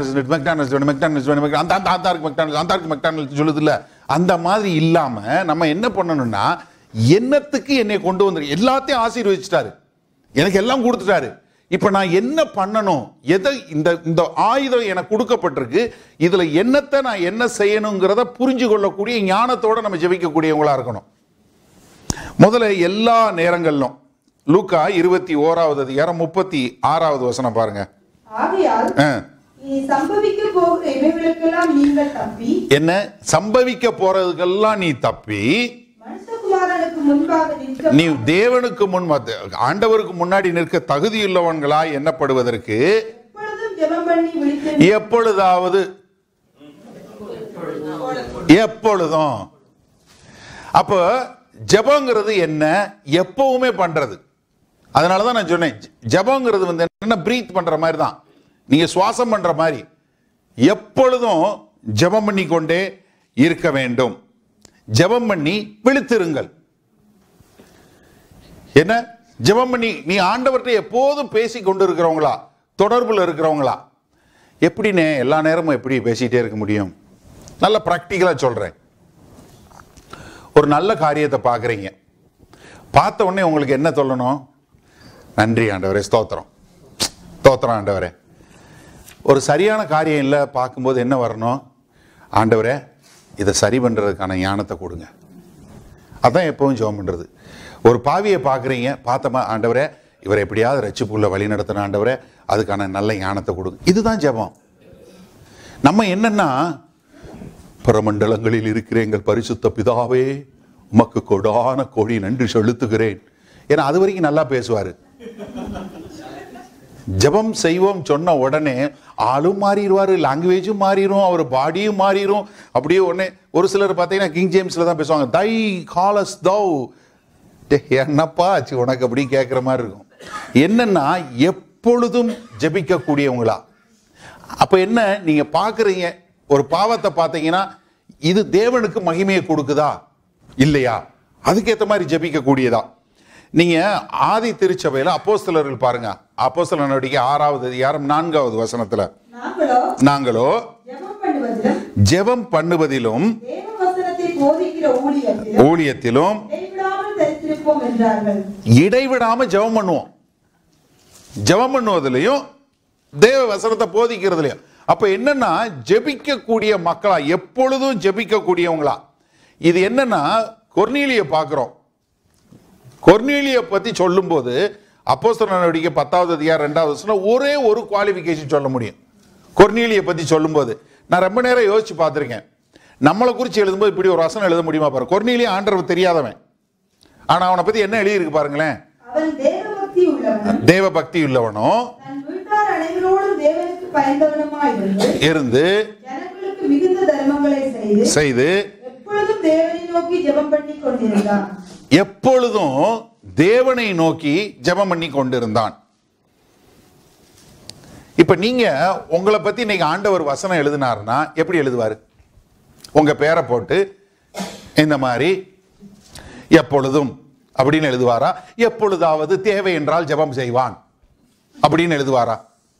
சொல்லுது இல்ல, அந்த மாதிரி இல்லாம நம்ம என்ன பண்ணணும்னா, என்னத்துக்கு என்னை கொண்டு வந்து எல்லாத்தையும் ஆசீர்வதிச்சிட்டாரு, எனக்கு எல்லாம் கொடுத்துட்டாரு. இப்ப நான் என்ன பண்ணணும், எதை இந்த ஆயுதம் எனக்கு கொடுக்கப்பட்டிருக்கு, இதுல என்னத்தை நான் என்ன செய்யணுங்கிறத புரிஞ்சு கொள்ளக்கூடிய ஞானத்தோட நம்ம ஜெபிக்கக்கூடியவங்களா இருக்கணும். முதல்ல எல்லா நேரங்களிலும் லூக்கா 21வது அதிகாரம் 36வது வசனம் பாருங்க. என்ன சம்பவிக்க போறதுக்கெல்லாம் நீ தப்பி நீ தேவனுக்கு முன் ஆண்டவருக்கு முன்னாடி நிற்க தகுதியுள்ளவன்களாய் எண்ணப்படுவதற்கு எப்பொழுதாவது எப்பொழுதும். அப்ப ஜெபங்கிறது என்ன, எப்பவுமே பண்றது. அதனாலதான் நான் சொன்னேன், ஜெபங்கிறது வந்து என்ன, பிரீத் பண்ற மாதிரி தான், நீங்க சுவாசம் பண்ற மாதிரி. எப்பொழுதும் ஜெபம் பண்ணி கொண்டே இருக்க வேண்டும். ஜெபம் பண்ணி விழித்திருங்கள். என்ன ஜெபம் பண்ணி நீ ஆண்டவர்கிட்ட எப்போதும் பேசி கொண்டு இருக்கிறவங்களா, தொடர்புல இருக்கிறவங்களா? எப்படின்னு எல்லா நேரமும் எப்படி பேசிட்டே இருக்க முடியும்? நல்ல பிராக்டிக்கலா சொல்றேன். ஒரு நல்ல காரியத்தை பார்க்குறீங்க, பார்த்த உடனே உங்களுக்கு என்ன சொல்லணும்? நன்றி ஆண்டவரே, ஸ்தோத்திரம் ஸ்தோத்திரம் ஆண்டவரே. ஒரு சரியான காரியம் இல்லை பார்க்கும்போது என்ன வரணும்? ஆண்டவரே இதை சரி பண்ணுறதுக்கான ஞானத்தை கொடுங்க. அதான் எப்பவும் ஜெபம் பண்ணுறது. ஒரு பாவியை பார்க்குறீங்க, பார்த்தமா ஆண்டவரே இவரை எப்படியாவது ரட்சிப்புள்ள வழி நடத்தின ஆண்டவரே, அதுக்கான நல்ல ஞானத்தை கொடுங்க. இதுதான் ஜெபம். நம்ம என்னன்னா, பரமண்டலங்களில் இருக்கிற எங்கள் பரிசுத்த பிதாவே உமக்கு கொடான கோடி நன்றி செலுத்துகிறேன். ஏன்னா அது வரைக்கும் நல்லா பேசுவாரு. ஜெபம் செய்வோம் சொன்ன உடனே ஆளும் மாறிடுவாரு, லாங்குவேஜும் மாறிடும், அவர் பாடியும் மாறிடும். அப்படியே உடனே ஒரு சிலர் பார்த்தீங்கன்னா கிங் ஜேம்ஸ்ல தான் பேசுவாங்க. தை காலஸ் தௌ, என்னப்பா ஆச்சு உனக்கு அப்படி கேட்குற மாதிரி இருக்கும். என்னன்னா எப்பொழுதும் ஜெபிக்க கூடியவங்களா? அப்ப என்ன நீங்க பாக்குறீங்க, ஒரு பாவத்தை பார்த்தீங்கன்னா இது தேவனுக்கு மகிமையை கொடுக்குதா இல்லையா? அதுக்கேற்ற மாதிரி ஜெபிக்க கூடியதா? நீங்க ஆதி திருச்சபையில அப்போஸ்தலர்கள் பாருங்க, அப்போஸ்தலர் நடவடிக்கை 6வது அதிகாரம் 4வது வசனத்துல, நாங்களோ ஜெபம் பண்ணுவதிலும் ஊழியத்திலும் இடைவிடாம ஜெபம் பண்ணுவோம். ஜெபம் பண்ணுவதிலையும் தேவ வசனத்தை போதிக்கிறதுலையும். அப்ப என்னன்னா ஜெபிக்க கூடிய மக்களா, எப்பொழுதும் ஜெபிக்க கூடியவங்களா. இது என்னன்னா கொர்நேலியை பார்க்கிறோம். கொர்நேலியை பத்தி சொல்லும் போது அப்போஸ்தலர் நடவடிக்கை 10வது அதிகாரம் 2வது வசனம் ஒரே ஒரு குவாலிஃபிகேஷன் சொல்ல முடியும். கொர்நேலியை பத்தி சொல்லும் போது நான் ரொம்ப நேரம் யோசிச்சு பார்த்திருக்கேன். நம்மளை குறித்து எழுதும்போது இப்படி ஒரு வசனம் எழுத முடியுமா பாரு. கொர்நேலியை ஆண்டவர் தெரியாதவன், ஆனா அவனை பத்தி என்ன எழுதியிருக்கு பாருங்களேன். தேவ பக்தி உள்ளவனும் இருந்து செய்து எப்பொழுதும் தேவனை நோக்கி ஜெபம் பண்ணி கொண்டிருந்தான். இப்ப நீங்க உங்களை பத்தி இன்னைக்கு ஆண்டவர் வசனம் எழுதினார்னா எப்படி எழுதுவாரு? உங்க பேரை போட்டு இந்த மாதிரி எப்பொழுதும் அப்படின்னு எழுதுவாரா? எப்பொழுதாவது தேவை என்றால் ஜெபம் செய்வான் அப்படின்னு எழுதுவாரா?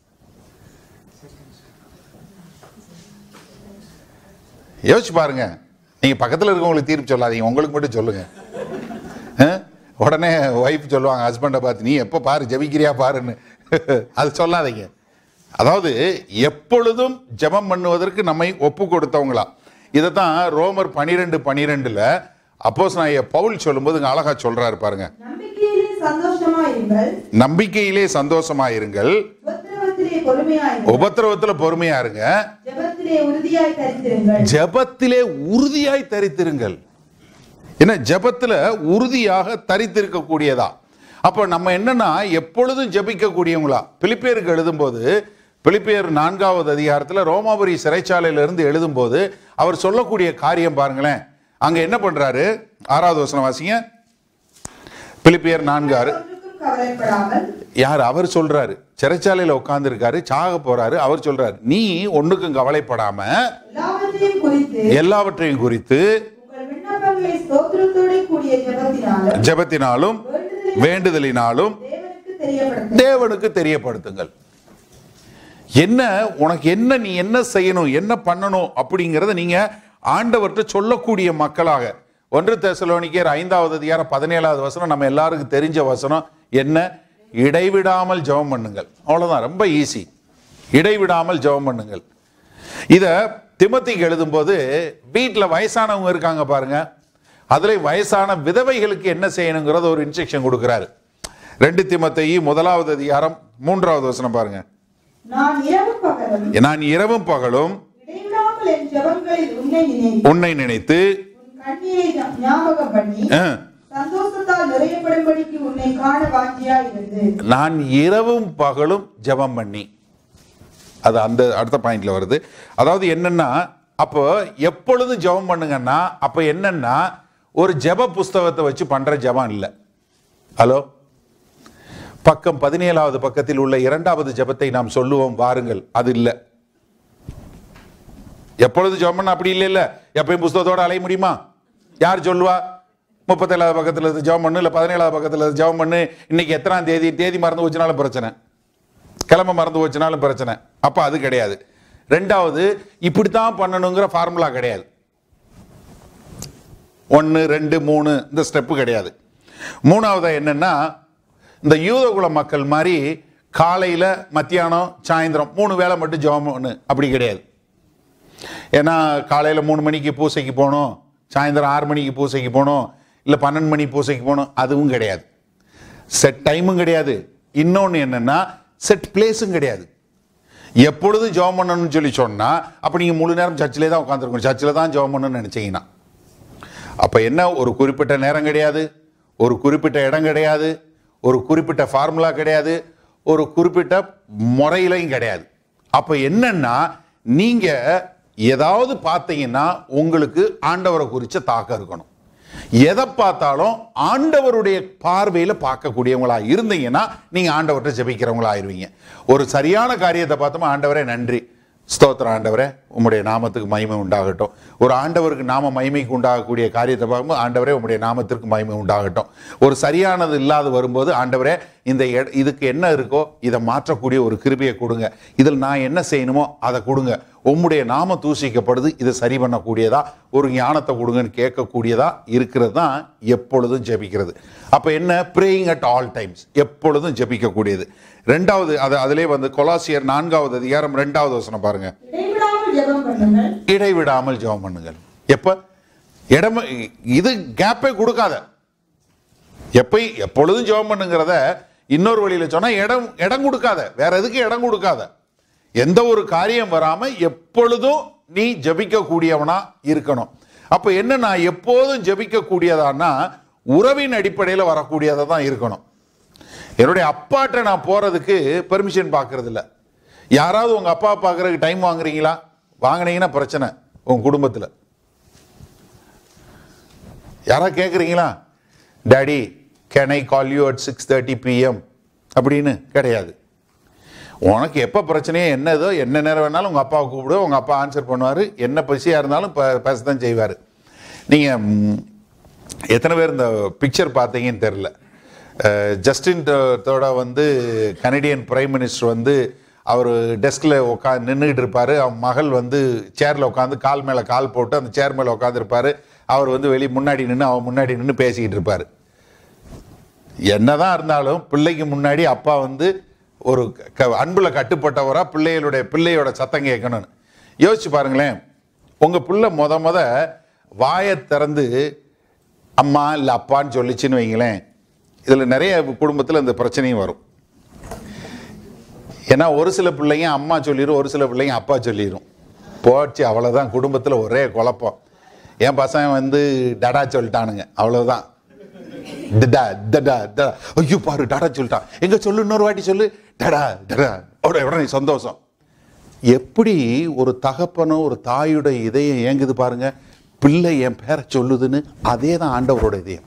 யோசிச்சு பாருங்க. நீங்க பக்கத்தில் இருக்கவங்களுக்கு தீர்ப்பு சொல்லாதீங்க, உங்களுக்கு மட்டும் சொல்லுங்க. உடனே ஒய்ஃப் சொல்லுவாங்க ஹஸ்பண்டை பார்த்து, நீ எப்போ பாரு ஜெபிக்கிறியா பாருன்னு. அது சொல்லாதீங்க. அதாவது எப்பொழுதும் ஜெபம் பண்ணுவதற்கு நம்மை ஒப்பு கொடுத்தவங்களா. இதைத்தான் ரோமர் 12:12 அப்போஸ்தலனாகிய பவுல் சொல்லும்போது அழகா சொல்றாரு பாருங்க. நம்பிக்கையிலே சந்தோஷமாயிருங்கள், உபத்திரவத்தில் பொறுமையா இருங்க, ஜெபத்திலே உறுதியாய் தரித்திருங்கள். என்ன ஜெபத்துல உறுதியாக தரித்திருக்க கூடியதா? அப்ப நம்ம என்னன்னா எப்பொழுதும் ஜெபிக்க கூடியவங்களா. பிலிப்பியருக்கு எழுதும்போது, பிலிப்பியர் 4வது அதிகாரத்துல ரோமாபுரி சிறைச்சாலையிலிருந்து எழுதும்போது அவர் சொல்லக்கூடிய காரியம் பாருங்களேன். அங்க என்ன பண்றாரு? 6வது வசனம் வாசிங்க. பிலிப்பியர் 4:6. யார் அவர் சொல்றாரு? சிறைச்சாலையில உட்கார்ந்து இருக்காரு, சாக போறாரு. அவர் சொல்றாரு, நீ ஒண்ணுக்கும் கவலைப்படாம எல்லாவற்றையும் குறித்து ஜெபத்தினாலும் வேண்டுதலினாலும் தேவனுக்கு தெரியப்படுத்துங்கள். என்ன உனக்கு என்ன, நீ என்ன செய்யணும், என்ன பண்ணணும் அப்படிங்கறத நீங்க ஆண்டவர்கிட்ட சொல்லக்கூடிய மக்களாக. 1 தெசலோனிக்கேயர் 5வது அதிகாரம் 17வது வசனம் நம்ம எல்லாருக்கும் தெரிஞ்ச வசனம் என்ன? இடைவிடாமல் ஜெபம் பண்ணுங்கள். அவ்வளவுதான், ரொம்ப ஈஸி. இடைவிடாமல் ஜெபம் பண்ணுங்கள். இத திமோத்திக்கு எழுதும்போது வீட்டில் வயசானவங்க இருக்காங்க பாருங்க, அதுல வயசான விதவைகளுக்கு என்ன செய்யணுங்கிறத ஒரு இன்ஸ்ட்ரக்ஷன் கொடுக்கிறாரு. 2 தீமோத்தேயு 1வது அதிகாரம் 3வது வசனம் பாருங்க. நான் இரவும் பகலும் உன்னை நினைத்து நான் இரவும் பகலும் ஜெபம் பண்ணி. அது அந்த அடுத்த பாயிண்ட்ல வருது. அதாவது என்னன்னா, அப்போ எப்பொழுதும் ஜெபம் பண்ணுங்கன்னா அப்ப என்னன்னா ஒரு ஜெப புஸ்தகத்தை வச்சு பண்ற ஜெபம் இல்லை. ஹலோ, பக்கம் 17வது பக்கத்தில் உள்ள 2வது ஜெபத்தை நாம் சொல்லுவோம் வாருங்கள், அது இல்லை. எப்பொழுது ஜெபம் பண்ண அப்படி இல்லை. இல்ல எப்பயும் புஸ்தகத்தோட அலைய முடியுமா? யார் சொல்லுவா? 37வது பக்கத்துல இருந்து ஜெபம் பண்ணு, இல்ல 17வது பக்கத்துல இருந்து ஜெபம் பண்ணு. இன்னைக்கு எத்தனாம் தேதி, தேதி மறந்து வச்சுனாலும் பிரச்சனை, கிழமை மறந்து வச்சுனாலும் பிரச்சனை. அப்ப அது கிடையாது. 2வது, இப்படித்தான் பண்ணணுங்கிற ஃபார்முலா கிடையாது. 1 2 3 இந்த ஸ்டெப்பு கிடையாது. 3வது என்னன்னா, இந்த யூதகுல மக்கள் மாதிரி காலையில மத்தியானம் சாயந்தரம் 3 வேளை மட்டும் ஜெபம் பண்ணு அப்படி கிடையாது. ஏன்னா காலையில 3 மணிக்கு பூசைக்கு போகணும், சாயந்தரம் 6 மணிக்கு பூசைக்கு போகணும், இல்ல 12 மணி பூசைக்கு போகணும், அதுவும் கிடையாது. செட் டைமும் கிடையாது. இன்னொன்னு என்னன்னா செட் பிளேஸும் கிடையாது. எப்பொழுதும் ஜெபம் பண்ணணும்னு சொல்லி சொன்னா அப்ப நீங்க முழு நேரம் சர்ச்சிலே தான் உட்காந்துருக்கணும். சர்ச்சில் தான் ஜெபம் பண்ணணும்னு நினைச்சீங்கன்னா அப்ப என்ன, ஒரு குறிப்பிட்ட நேரம் கிடையாது, ஒரு குறிப்பிட்ட இடம் கிடையாது, ஒரு குறிப்பிட்ட ஃபார்முலா கிடையாது, ஒரு குறிப்பிட்ட முறையிலையும் கிடையாது. அப்ப என்னன்னா, நீங்க ஏதாவது பார்த்தீங்கன்னா உங்களுக்கு ஆண்டவரை குறிச்ச தாக்கம் இருக்கணும். எதை பார்த்தாலும் ஆண்டவருடைய பார்வையில பார்க்கக்கூடியவங்களா இருந்தீங்கன்னா நீங்க ஆண்டவர்கிட்ட ஜெபிக்கிறவங்களா ஆயிருவீங்க. ஒரு சரியான காரியத்தை பார்த்தோமா, ஆண்டவரே நன்றி, ஸ்தோத்திரம் ஆண்டவரே, உம்முடைய நாமத்துக்கு மகிமை உண்டாகட்டும். ஒரு ஆண்டவருக்கு நாம மகிமைக்கு உண்டாகக்கூடிய காரியத்தை பார்க்கும்போது, ஆண்டவரே உம்முடைய நாமத்திற்கு மகிமை உண்டாகட்டும். ஒரு சரியானது இல்லாது வரும்போது, ஆண்டவரே இந்த இதுக்கு என்ன இருக்கோ இதை மாற்றக்கூடிய ஒரு கிருபையை கொடுங்க, இதில் நான் என்ன செய்யணுமோ அதை கொடுங்க, உம்முடைய நாம தூசிக்கப்படுது, இதை சரி பண்ணக்கூடியதா, ஒரு ஞானத்தை கொடுங்கன்னு கேட்கக்கூடியதா இருக்கிறது தான் எப்பொழுதும் ஜெபிக்கிறது. அப்ப என்ன, பிரேயிங் அட் ஆல் டைம்ஸ், எப்பொழுதும் ஜெபிக்கக்கூடியது. ரெண்டாவது அதிலே வந்து கொலாசியர் 4வது அதிகாரம் 2வது வசனம் பாருங்க. இடைவிடாமல் ஜெபம் பண்ணுங்கள். எப்ப இது கேப்பே கொடுக்காத, எப்பொழுதும் ஜெபம் பண்ணுங்கிறத இன்னொரு வழியில சொன்னா இடம் கொடுக்காத, வேற எதுக்கு இடம் கொடுக்காத. எந்த ஒரு காரியம் வராம எப்பொழுதும் நீ ஜெபிக்க கூடியவனா இருக்கணும். அப்ப என்ன, நான் எப்போதும் ஜெபிக்க கூடியதானா உறவின் அடிப்படையில் வரக்கூடியதா தான் இருக்கணும். என்னுடைய அப்பாட்ட நான் போறதுக்கு பெர்மிஷன் பார்க்கறது இல்லை. யாராவது உங்க அப்பா பார்க்கறதுக்கு டைம் வாங்குறீங்களா? வாங்கினீங்கன்னா பிரச்சனை உங்க குடும்பத்தில். யாராவது கேட்குறீங்களா, daddy can I call you at 6:30 PM அப்படின்னு? கிடையாது. உனக்கு எப்போ பிரச்சனையோ என்னதோ என்ன நேரம் வேணாலும் உங்கள் அப்பாவை கூப்பிடு, உங்கள் அப்பா ஆன்சர் பண்ணுவார். என்ன பசியாக இருந்தாலும் பேசத்தான் செய்வார். நீங்கள் எத்தனை பேர் இந்த பிக்சர் பார்த்தீங்கன்னு தெரில. ஜஸ்டின் தோட வந்து கனடியன் பிரைம் மினிஸ்டர் வந்து அவர் டெஸ்கில் நின்றுக்கிட்டு இருப்பார். அவன் மகள் வந்து சேரில் உட்காந்து கால் மேலே கால் போட்டு அந்த சேர் மேலே உட்காந்துருப்பார். அவர் வந்து முன்னாடி நின்று அவன் முன்னாடி நின்று பேசிக்கிட்டு இருப்பார். என்னதான் இருந்தாலும் பிள்ளைக்கு முன்னாடி அப்பா வந்து ஒரு அன்புல கட்டுப்பட்டவரா பிள்ளையோட சத்தம் கேட்கணும்னு யோசிச்சு பாருங்களேன். உங்க பிள்ளை முத வாயை திறந்து அம்மா இல்லை அப்பான்னு சொல்லிச்சுன்னு வைங்களேன், இதுல நிறைய குடும்பத்தில் இந்த பிரச்சனையும் வரும். ஏன்னா ஒரு சில பிள்ளைங்க அம்மா சொல்லிடும், ஒரு சில பிள்ளைங்க அப்பா சொல்லிடும். போச்சு, அவ்வளோதான். குடும்பத்தில் ஒரே குழப்பம். என் பசங்க வந்து டடா சொல்லிட்டானுங்க, அவ்வளோதான். ஐயோ பாரு டாடா சொல்லிட்டான், எங்க சொல்லு, இன்னொரு வாட்டி சொல்லு, டடா டடா, உடனே சந்தோஷம். எப்படி ஒரு தகப்பனோ ஒரு தாயுடைய இதயம் ஏங்குது பாருங்க, பிள்ளை என் பேரை சொல்லுதுன்னு. அதே தான் ஆண்டவரோட இதயம்.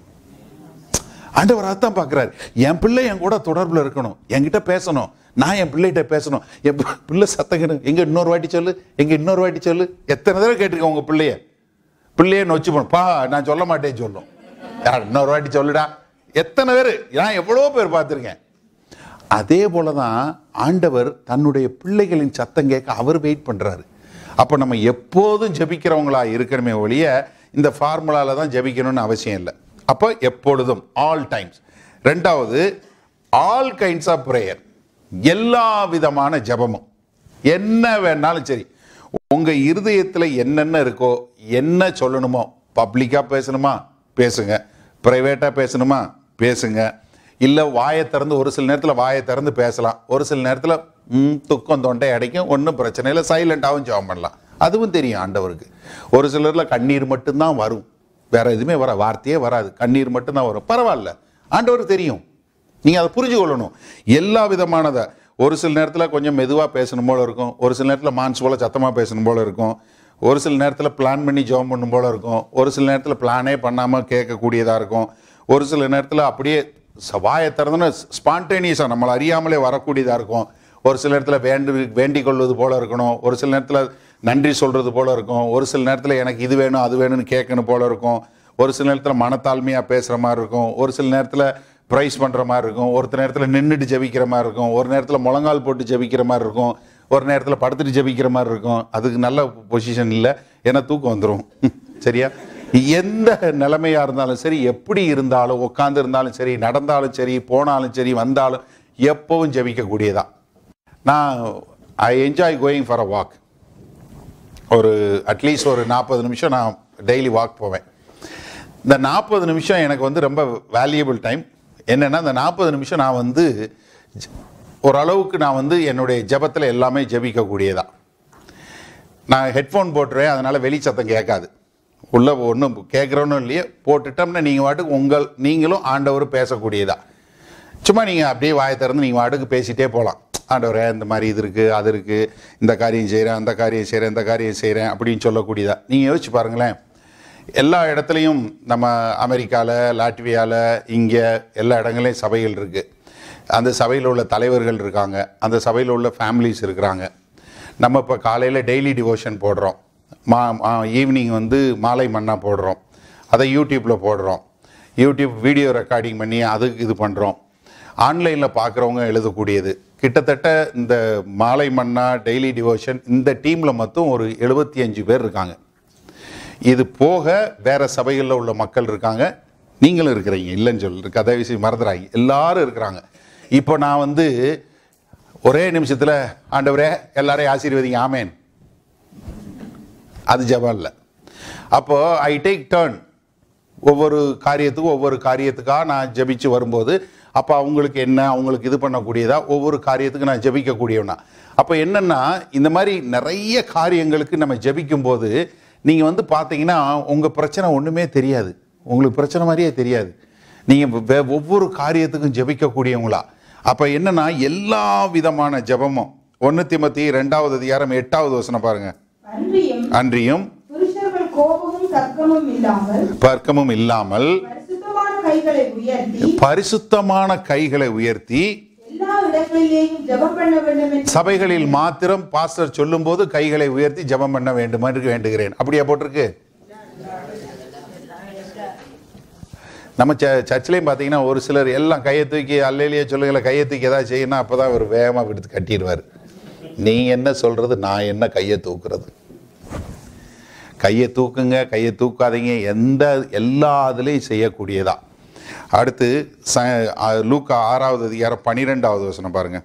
ஆண்டவர் அதான் பார்க்குறாரு, என் பிள்ளை என் கூட தொடர்பில் இருக்கணும், என்கிட்ட பேசணும், நான் என் பிள்ளைகிட்ட பேசணும். என் பிள்ளை சத்தம் எங்க இன்னொரு வாட்டி சொல்லு, எங்க இன்னொரு வாட்டி சொல்லு. எத்தனை தடவை கேட்டிருக்கேன் உங்க பிள்ளையே நொச்சு போன, பா நான் சொல்ல மாட்டேன்னு சொல்லும். இன்னொரு வாட்டி சொல்லுடா. எத்தனை பேர், நான் எவ்வளோ பேர் பார்த்துருக்கேன். அதே போலதான் ஆண்டவர் தன்னுடைய பிள்ளைகளின் சத்தம் கேட்க அவர் வெயிட் பண்றாரு. அப்ப நம்ம எப்போதும் ஜெபிக்கிறவங்களா இருக்கணுமே ஒழிய இந்த ஃபார்முலால தான் ஜெபிக்கணும்னு அவசியம் இல்லை. அப்போ எப்பொழுதும், ஆல் டைம்ஸ். ரெண்டாவது, ஆல் கைண்ட்ஸ் ஆஃப் பிரேயர், எல்லா விதமான ஜெபமும். என்ன வேணாலும் சரி, உங்க இருதயத்தில் என்னென்ன இருக்கோ, என்ன சொல்லணுமோ, பப்ளிக்கா பேசணுமா பேசுங்க, பிரைவேட்டா பேசணுமா பேசுங்க. இல்லை வாயை திறந்து, ஒரு சில நேரத்தில் வாயை திறந்து பேசலாம், ஒரு சில நேரத்தில் துக்கம் தொண்டை அடைக்கும், ஒன்றும் பிரச்சனை இல்லை, சைலண்டாகவும் ஜெபம் பண்ணலாம். அதுவும் தெரியும் ஆண்டவருக்கு. ஒரு சிலரில் கண்ணீர் மட்டும்தான் வரும், வேற எதுவுமே வார்த்தையே வராது, கண்ணீர் மட்டும்தான் வரும். பரவாயில்ல, ஆண்டவருக்கு தெரியும். நீங்கள் அதை புரிஞ்சு கொள்ளணும். எல்லா விதமானதை. ஒரு சில நேரத்தில் கொஞ்சம் மெதுவாக பேசணும் போல இருக்கும், ஒரு சில நேரத்தில் மான்ஸ் போல சத்தமாக பேசணும் போல இருக்கும், ஒரு சில நேரத்தில் பிளான் பண்ணி ஜெபம் பண்ணும் போல இருக்கும், ஒரு சில நேரத்தில் பிளானே பண்ணாமல் கேட்கக்கூடியதாக இருக்கும், ஒரு சில நேரத்தில் அப்படியே வாயை திறந்தோன்னா ஸ்பான்டேனியஸாக நம்மளை அறியாமலே வரக்கூடியதாக இருக்கும், ஒரு சில நேரத்தில் வேண்டிக் கொள்வது போல இருக்கணும், ஒரு சில நேரத்தில் நன்றி சொல்கிறது போல இருக்கும், ஒரு சில நேரத்தில் எனக்கு இது வேணும் அது வேணும்னு கேட்கணும் போல இருக்கும், ஒரு சில நேரத்தில் மனத்தாழ்மையாக பேசுகிற மாதிரி இருக்கும், ஒரு சில நேரத்தில் ப்ரைஸ் பண்ணுற மாதிரி இருக்கும், ஒரு நேரத்தில் நின்றுட்டு ஜெபிக்கிற மாதிரி இருக்கும், ஒரு நேரத்தில் முழங்கால் போட்டு ஜெபிக்கிற மாதிரி இருக்கும், ஒரு நேரத்தில் படுத்துட்டு ஜெபிக்கிற மாதிரி இருக்கும். அதுக்கு நல்ல பொசிஷன் இல்லை, ஏன்னா தூக்கம் வந்துடும். சரியா? எந்த நிலைமையாக இருந்தாலும் சரி, எப்படி இருந்தாலும், உட்காந்து இருந்தாலும் சரி, நடந்தாலும் சரி, போனாலும் சரி, வந்தாலும் எப்பவும் ஜெபிக்கக்கூடியதா. நான் I enjoy going for a walk. ஒரு அட்லீஸ்ட் ஒரு 40 நிமிஷம் நான் டெய்லி வாக் போவேன். இந்த 40 நிமிஷம் எனக்கு வந்து ரொம்ப வேல்யூபிள் டைம். என்னென்னா, இந்த 40 நிமிஷம் நான் வந்து ஓரளவுக்கு நான் வந்து என்னுடைய ஜெபத்தில் எல்லாமே ஜெபிக்கக்கூடியதா. நான் ஹெட்ஃபோன் போட்டுருவேன், அதனால் வெளி சத்தம் கேட்காது. உள்ள ஒன்றும் கேட்குறோன்னு இல்லையே, போட்டுட்டோம்னா நீங்கள் வாட்டுக்கு நீங்களும் ஆண்டவர் பேசக்கூடியதா. சும்மா நீங்கள் அப்படியே வாயை திறந்து நீங்கள் வாட்டுக்கு பேசிகிட்டே போகலாம். ஆண்டவரே இந்த மாதிரி இது இருக்குது, அது இருக்குது, இந்த காரியம் செய்கிறேன், அந்த காரியம் செய்கிறேன், இந்த காரியம் செய்கிறேன் அப்படின்னு சொல்லக்கூடியதா. நீங்கள் யோசிச்சு பாருங்களேன், எல்லா இடத்துலையும் நம்ம அமெரிக்காவில், லாட்வியாவில், இங்கே எல்லா இடங்களையும் சபைகள் இருக்குது. அந்த சபையில் உள்ள தலைவர்கள் இருக்காங்க, அந்த சபையில் உள்ள ஃபேமிலிஸ் இருக்கிறாங்க. நம்ம இப்போ காலையில் டெய்லி டிவோஷன் போடுறோம், ஈவினிங் வந்து மாலை மன்னா போடுறோம், அதை யூடியூப்பில் போடுறோம், யூடியூப் வீடியோ ரெக்கார்டிங் பண்ணி அதுக்கு இது பண்ணுறோம். ஆன்லைனில் பார்க்குறவங்க எழுதக்கூடியது கிட்டத்தட்ட இந்த மாலை மன்னா டெய்லி டிவோஷன் இந்த டீமில் மொத்தம் ஒரு 75 பேர் இருக்காங்க. இது போக வேறு சபைகளில் உள்ள மக்கள் இருக்காங்க, நீங்களும் இருக்கிறீங்க, இல்லைன்னு சொல்லு கதை விஷயம் மறந்துடாங்க, எல்லாரும் இருக்கிறாங்க. இப்போ நான் வந்து ஒரே நிமிஷத்தில் ஆண்டவரே எல்லாரையும் ஆசீர்வதிங்க ஆமேன், அது ஜெபம் இல்லை. அப்போது ஐ டேக் டர்ன், ஒவ்வொரு காரியத்துக்காக நான் ஜெபிச்சு வரும்போது அப்போ அவங்களுக்கு என்ன, அவங்களுக்கு இது பண்ணக்கூடியதா, ஒவ்வொரு காரியத்துக்கு நான் ஜெபிக்கக்கூடியவனா. அப்போ என்னென்னா இந்த மாதிரி நிறைய காரியங்களுக்கு நம்ம ஜெபிக்கும் போது நீங்கள் வந்து பார்த்தீங்கன்னா உங்கள் பிரச்சனை ஒன்றுமே தெரியாது, உங்களுக்கு பிரச்சனை மாதிரியே தெரியாது. நீங்கள் ஒவ்வொரு காரியத்துக்கும் ஜெபிக்கக்கூடியவங்களா. அப்போ என்னென்னா எல்லா விதமான ஜெபமும் 1 தீமோத்தேயு 2வது அதிகாரம் 8வது வசனம் பாருங்க. அன்றியும் கோபமும் தர்க்கமும் இல்லாமல் பரிசுத்தமான கைகளை உயர்த்தி சபைகளில் மாத்திரம் பாஸ்டர் சொல்லும் போது கைகளை உயர்த்தி ஜெபம் பண்ண வேண்டும் என்று வேண்டுகிறேன். அப்படியா போட்டிருக்கு? நம்ம சர்ச்சிலையும் பார்த்தீங்கன்னா ஒரு சிலர் எல்லாம் கையை தூக்கி அல்லையிலேயே சொல்லுங்கள, கையை தூக்கி ஏதாவது செய்யணும், அப்போதான் அவர் வேகமாக விடுத்து கட்டிடுவார். நீ என்ன சொல்றது, நான் என்ன கையை தூக்குறது? கையை தூக்குங்க, கையை தூக்காதீங்க, எல்லா இதுலையும் செய்யக்கூடியதா. அடுத்து லூக்கா 6வது அதிகாரம் 12வது வசனம் பாருங்க.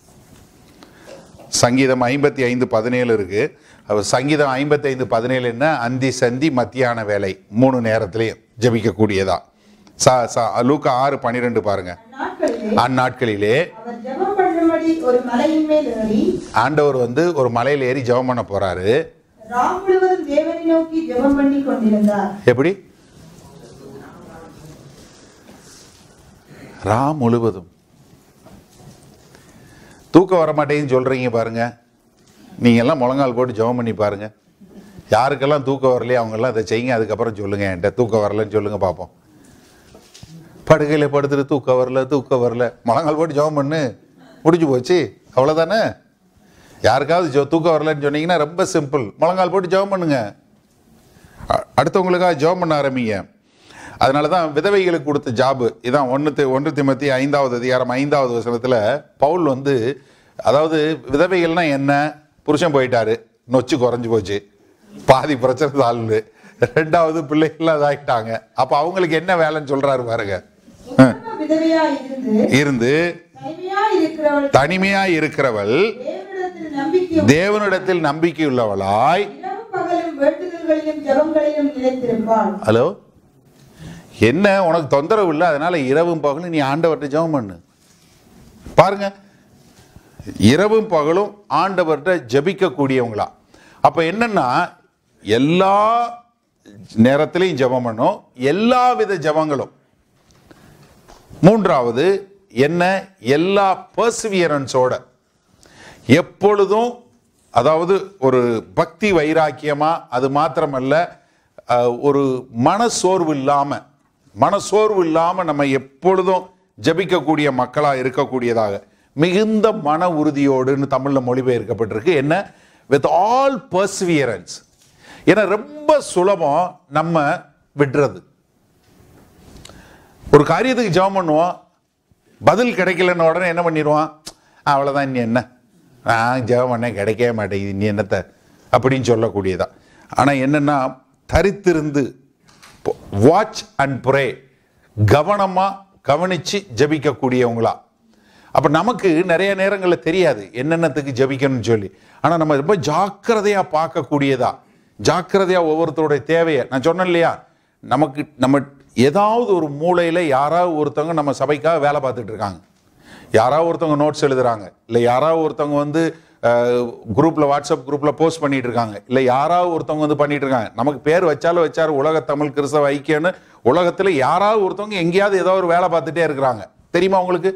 சங்கீதம் 55:17 இருக்கு. சங்கீதம் 55:17 என்ன? அந்தி சந்தி மத்தியான வேலை 3 நேரத்திலையும் ஜபிக்கக்கூடியதா. லூக்கா 6:12 பாருங்க. அந்நாட்களிலே ஆண்டவர் வந்து ஒரு மலையில் ஏறி ஜெபம் பண்ண போறாரு. எப்படி? ராம் முழுவதும். தூக்கம் வர மாட்டேன்னு சொல்றீங்க பாருங்க. நீங்க எல்லாம் முழங்கால் போட்டு ஜெபம் பண்ணி பாருங்க. யாருக்கெல்லாம் தூக்கம் வரலையே அவங்க எல்லாம் இதை செய்யுங்க, அதுக்கப்புறம் சொல்லுங்க என்கிட்ட தூக்கம் வரலன்னு சொல்லுங்க பார்ப்போம். படுகையில் படுத்துட்டு தூக்கம் வரல முழங்கால் போட்டு ஜெபம் பண்ணு, முடிஞ்சு போச்சு, அவ்வளோதானே. யாருக்காவது தூக்கம் வரலன்னு சொன்னீங்கன்னா ரொம்ப சிம்பிள், முழங்கால் போட்டு ஜெபம் பண்ணுங்க, அடுத்தவங்களுக்காக ஜெபம் பண்ண ஆரம்பிங்க. அதனால தான் விதவைகளுக்கு கொடுத்த ஜாபு இதான். 1 தீமோத்தேயு 5வது அதிகாரம் 5வது வசனத்தில் பவுல் வந்து, அதாவது விதவைகள்னா என்ன, புருஷன் போயிட்டாரு, நொச்சு குறைஞ்சு போச்சு, பாதி பிரச்சனை தாழ்வு, 2வது பிள்ளைகள்லாம் இதாகிட்டாங்க, அப்போ அவங்களுக்கு என்ன வேலைன்னு சொல்றாரு பாருங்க. இருந்து தனிமையா இருக்கிறவள் தேவனிடத்தில் நம்பிக்கை உள்ளவளாய். ஹலோ, என்ன உனக்கு தொந்தரவு இல்லை, அதனால இரவும் பகலும் நீ ஆண்டவர்கிட்ட ஜெபம் பண்ணு. பாருங்க, இரவும் பகலும் ஆண்டவர்கிட்ட ஜெபிக்க கூடியவங்களா. அப்ப என்னன்னா எல்லா நேரத்திலையும் ஜெபம் பண்ணும், எல்லா வித ஜெபங்களும். 3வது என்ன, எல்லா பர்சிவியரன்ஸோட எப்பொழுதும், அதாவது ஒரு பக்தி வைராக்கியமா, அது மாத்திரமல்ல ஒரு மனசோர்வு இல்லாம நம்ம எப்பொழுதும் ஜபிக்கக்கூடிய மக்களா இருக்கக்கூடியதாக, மிகுந்த மன உறுதியோடுன்னு தமிழ்ல மொழிபெயர்க்கப்பட்டிருக்கு. என்ன, வித் ஆல் பர்சிவியரன்ஸ். ஏன்னா ரொம்ப சுலபம் நம்ம விடுறது. ஒரு காரியத்துக்கு ஜெபம் பண்ணுவோம், பதில் கிடைக்கலன்னு உடனே என்ன பண்ணிடுவான், அவ்வளோதான், இனி என்ன, நான் ஜெபம் பண்ண கிடைக்கவே மாட்டேங்குது, இனி என்னத்தை அப்படின்னு சொல்லக்கூடியதா. ஆனால் என்னன்னா தரித்திருந்து வாட்ச் அண்ட் ப்ரே, கவனமாக கவனித்து ஜபிக்கக்கூடியவங்களா. அப்போ நமக்கு நிறைய நேரங்களில் தெரியாது என்னென்னத்துக்கு ஜபிக்கணும்னு சொல்லி. ஆனால் நம்ம ரொம்ப ஜாக்கிரதையாக பார்க்கக்கூடியதா, ஜாக்கிரதையாக ஒவ்வொருத்தருடைய தேவையை. நான் சொன்னேன் இல்லையா, நம்ம ஏதாவது ஒரு மூலையில் யாராவது ஒருத்தவங்க நம்ம சபைக்காக வேலை பார்த்துட்டு இருக்காங்க, யாராவது ஒருத்தவங்க நோட்ஸ் எழுதுறாங்க, இல்லை யாராவது ஒருத்தவங்க வந்து குரூப்பில், வாட்ஸ்அப் குரூப்பில் போஸ்ட் பண்ணிட்டு இருக்காங்க, இல்லை யாராவது ஒருத்தவங்க வந்து பண்ணிட்டு இருக்காங்க. நமக்கு பேர் வச்சாரு உலக தமிழ் கிறிஸ்தவ ஐக்கியன்னு. உலகத்தில் யாராவது ஒருத்தவங்க எங்கேயாவது ஏதோ ஒரு வேலை பார்த்துட்டே இருக்கிறாங்க, தெரியுமா உங்களுக்கு?